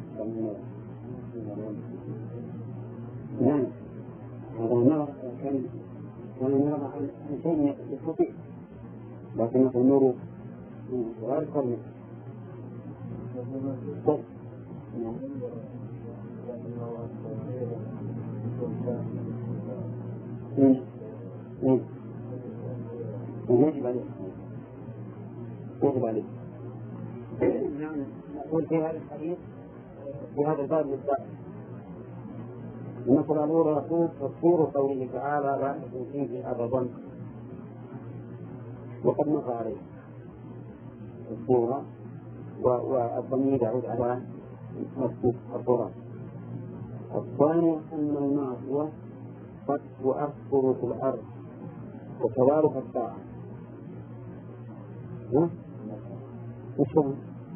نعم. هذا نرى كان كان نرى عن شيء يستطيع، لكن الأمور غير كاملة. يجب عليه يجب عليه. نعم. نقول في هذا الحديث في هذا الباب للسائل. المسألة الأولى يقول تفسير قوله تعالى لا تكن فيه أبدا، وقد مر عليه الصورة والضمير يعود على مسجد القرآن. الثاني أن المعصية قد تؤثر في الأرض وكذلك الطاعة. وشو؟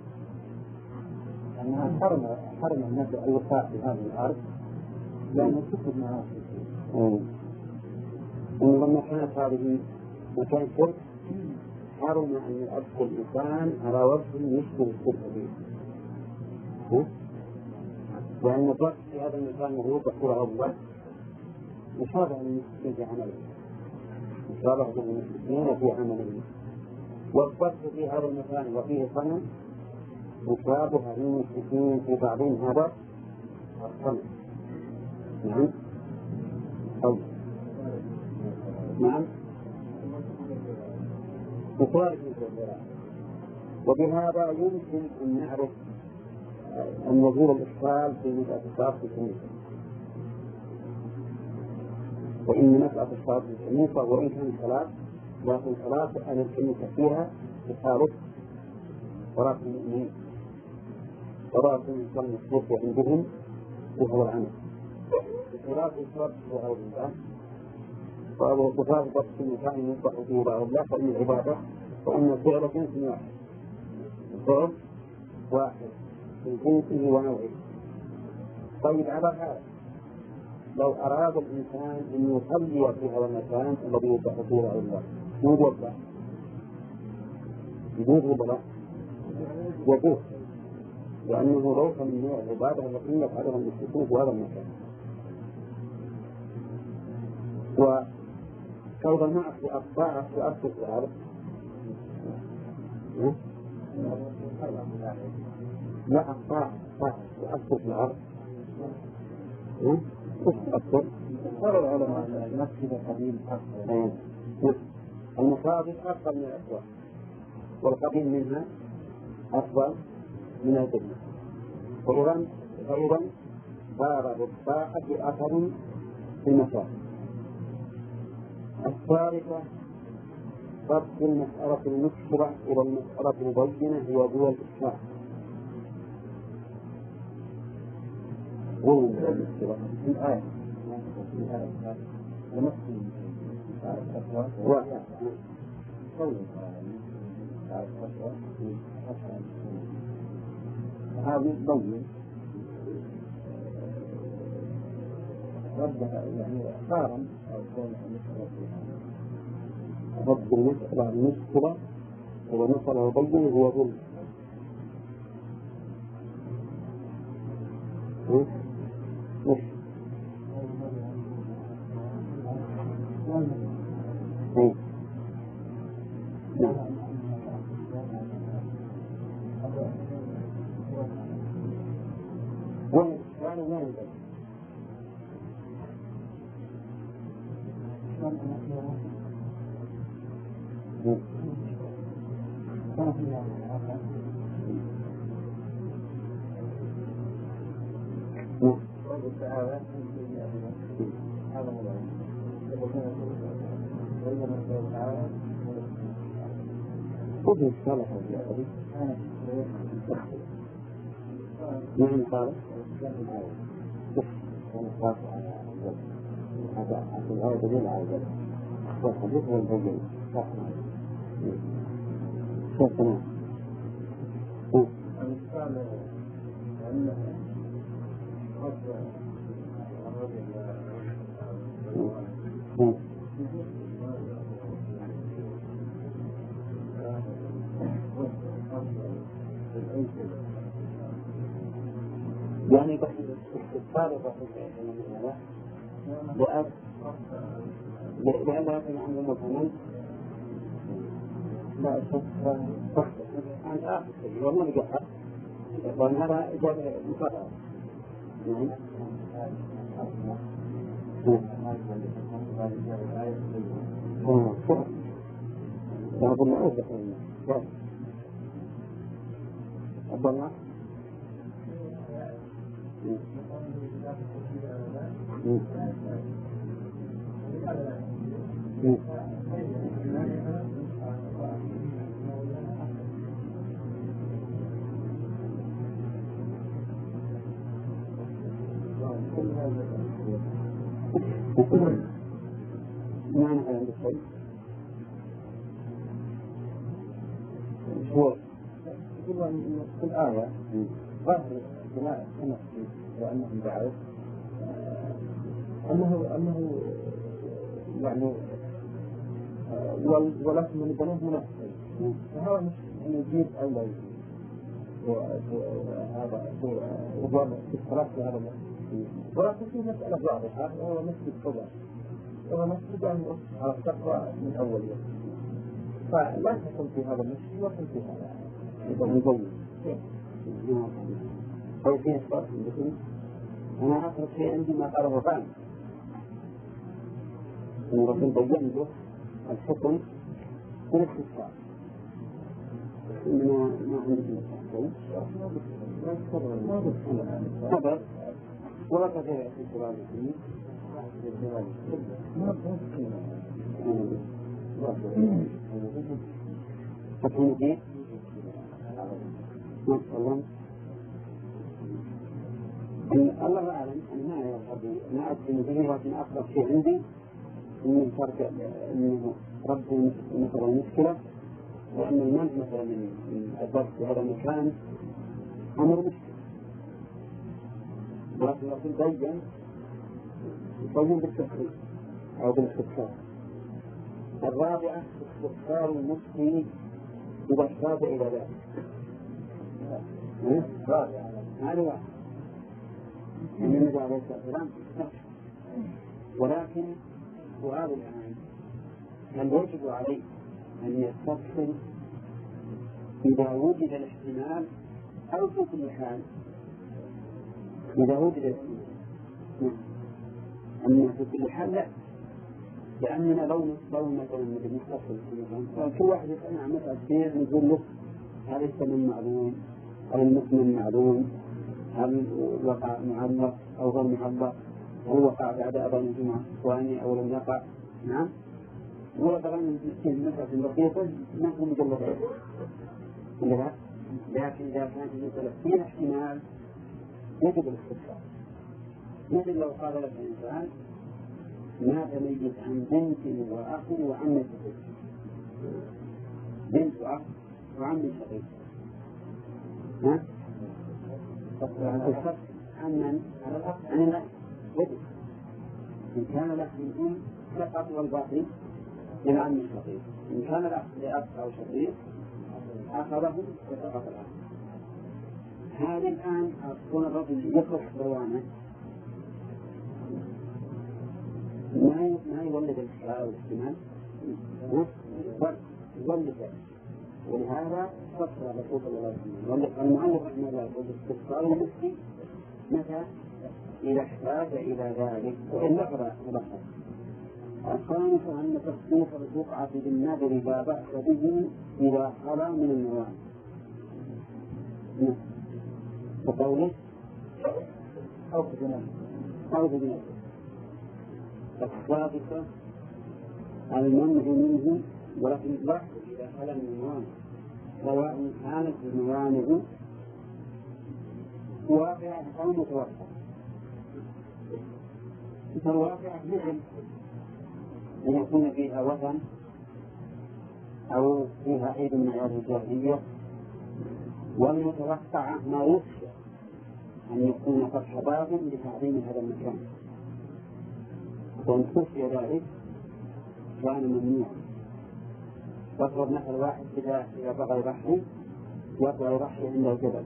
أنها حرم حرم الناس أن يقع في هذه الأرض لأنه تكتب معاصي. إن لما كانت هذه مكان شرك حرم أن يؤدي الإنسان على وجه يشبه الشرك به، لأن الضغط في هذا المكان وهو تحصيل الله مشابه للمسلمين في عمله، مشابه للمسلمين في عمله. والضغط في هذا المكان وفيه صنم مشابه للمسلمين في بعضهم هذا الصنم. نعم. طيب. نعم. وبهذا يمكن أن نعرف أن يزول الإشكال في مسألة الصلاة في الكنيسة. وإن مسألة الصلاة في الكنيسة وإن كان صلاة لكن صلاة أن الكنيسة فيها تخالف صلاة المؤمنين. صلاة الإنسان المشروع عندهم وهو العمل بخلاف الصلاة وغير الله. وهذا صفات ضبط المكان يصبح فيه بعض الله فإن العبادة وأن الفعل جنس واحد، الفعل واحد في جنسه ونوعه. طيب على هذا لو أراد الإنسان أن يصلي في هذا المكان الذي يصبح فيه بعض الله يوجد له يجوز ولا يجوز، لأنه ليس من نوع العبادة التي يفعلها المشركون في هذا المكان. وكيف نعرف الطاعة تؤثر في الأرض؟ لا الطاعة تؤثر في الأرض. كيف تؤثر؟ قال العلماء المسجد القديم أفضل. المساجد أفضل من الأسواق، والقديم منها أفضل من الجنة. وإذا فإذا باب الطاعة أثر في المساجد. الثالثة ضبط المسألة المشكلة إلى المسألة المبينة هي دول الإسلام. وين المشكلة؟ في الآية واحد هذه تبين ردها يعني قارن أو كون رد المسألة المشكلة هو مسألة يبين هو ظلم. مش ايه نعم وين يعني وين خذ الصلاة يا أبي من قال هذا هذا دليل على ذلك والحديث هو الدليل شوفنا قال أن يعني بس استفسار بسيط لأن لكن عنده مثلا لا أشوف عن آخر شيء والله نجحت وأن هذا إجابة مفرغة نعم بعض الناس عبد الله ما أنا عندي شيء هو يقول أن في الآية ظاهر بناء نفسي وأنهم دعوا أنه أنه يعني ولكن من بنوه نفسي فهذا مش أن يجيب أو لا يجيب وهذا وضع استفراغ في هذا المسجد ولكن في مسألة واضحة هو مسجد قضاء هو مسجد أن يؤسس على التقوى من أول يوم فلا تكون في هذا المسجد وكن في هذا يبقى مزين أو فيه أسباب أنا أخذ شيء عندي ما قاله فعلا أن الرسول بيّن له الحكم من الاستفسار إنما ما عندك الاستفسار هذا ولا تغير في القرآن الكريم ما بمكن فتحين فيه ما الله الله أعلم أن ما يرغب ما أدري به لكن أقرب شيء عندي من فرق أنه رد مثل المشكلة وأن المنع مثلا من الضبط في هذا المكان أمر مشكلة ولكن الرسول بيّن يبين بالتفصيل أو بالاستفسار. الرابعة استفسار المفتي إذا احتاج إلى ذلك. رابعة هذا واحد من النبي عليه الصلاة والسلام ولكن سؤال الآن هل يجب عليه أن يستفسر إذا وجد الاحتمال أو في كل حال إذا وجد الاحتمال أما في كل حال لا لأننا لو لو مثلا نبي نستفسر كل واحد يسأل عن مسألة كثير نقول له هل الثمن معلوم أو المثمن معلوم هل وقع معلق أو غير معلق هل وقع بعد أذان الجمعة الثاني أو لم يقع نعم ولا طبعا في مسألة بسيطة نحن مجلدين لكن إذا كانت المسألة فيها احتمال يجب الاستفسار مثل لو قال لك الإنسان ما تميز عن بنت وأخ وعمة بنت وأخ وعم شقيق. ها؟ الفصل عن من؟ عن الأخ. إن كان الأخ من أم فقط والباقي للعم الشقيق. إن كان الأخ لأخ أو شقيق أخذه وسقط الأخ. هذه الآن أكون الرجل يخرج بوانه ما ما يولد الإشكال والاحتمال يولد، ولهذا فسر الرسول صلى الله عليه وسلم المؤلف رحمه الله بالاستفسار المسكي متى إذا احتاج إلى ذلك وإلا فلا مبحث. الخامس أن تخصيص البقعة بالنذر لا بأس به إذا خلا من الموانع. وقوله أو بدنه أو بدنه. السادسة المنع منه ولكن البحث إذا خلا من الموانع، سواء كانت الموانع واقعة أو متوقعة. فالواقعة مثل أن يكون فيها وثن أو فيها عيد من أعياد الجاهلية، والمتوقعة ما يخشى أن يكون فتح باب لتعظيم هذا المكان، وإن خشي ذلك كان ممنوعا. واضرب مثل واحد إذا إذا بغى يضحي يبغى يضحي عند الجبل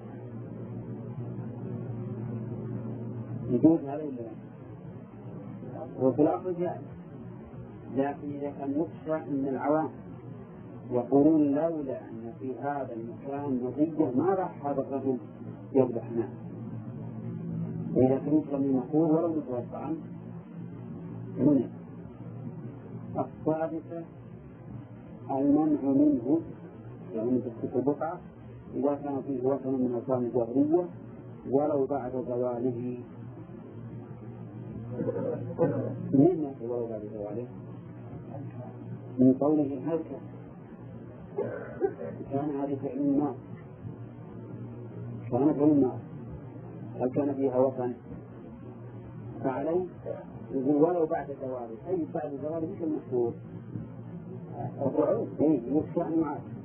يجوز هذا ولا لا؟ وفي الأصل جائز، لكن إذا كان يخشى أن العوام يقولون لولا أن في هذا المكان نظيفة ما راح هذا الرجل يذبح ناس، وإذا كان يسلم المقول ولو متوقعا منع. السادسة المنع منه يعني تسكت البقعة إذا كان فيه وثن من أوثان الجاهلية ولو بعد زواله. من ولو بعد زواله من قوله هلك كان هذه فعل الناس كان فعل الناس هل كان فيها وثن فعليه يقول ولو بعد زواله. أي بعد زواله مش المشهور الرعود يخشى أن يعاد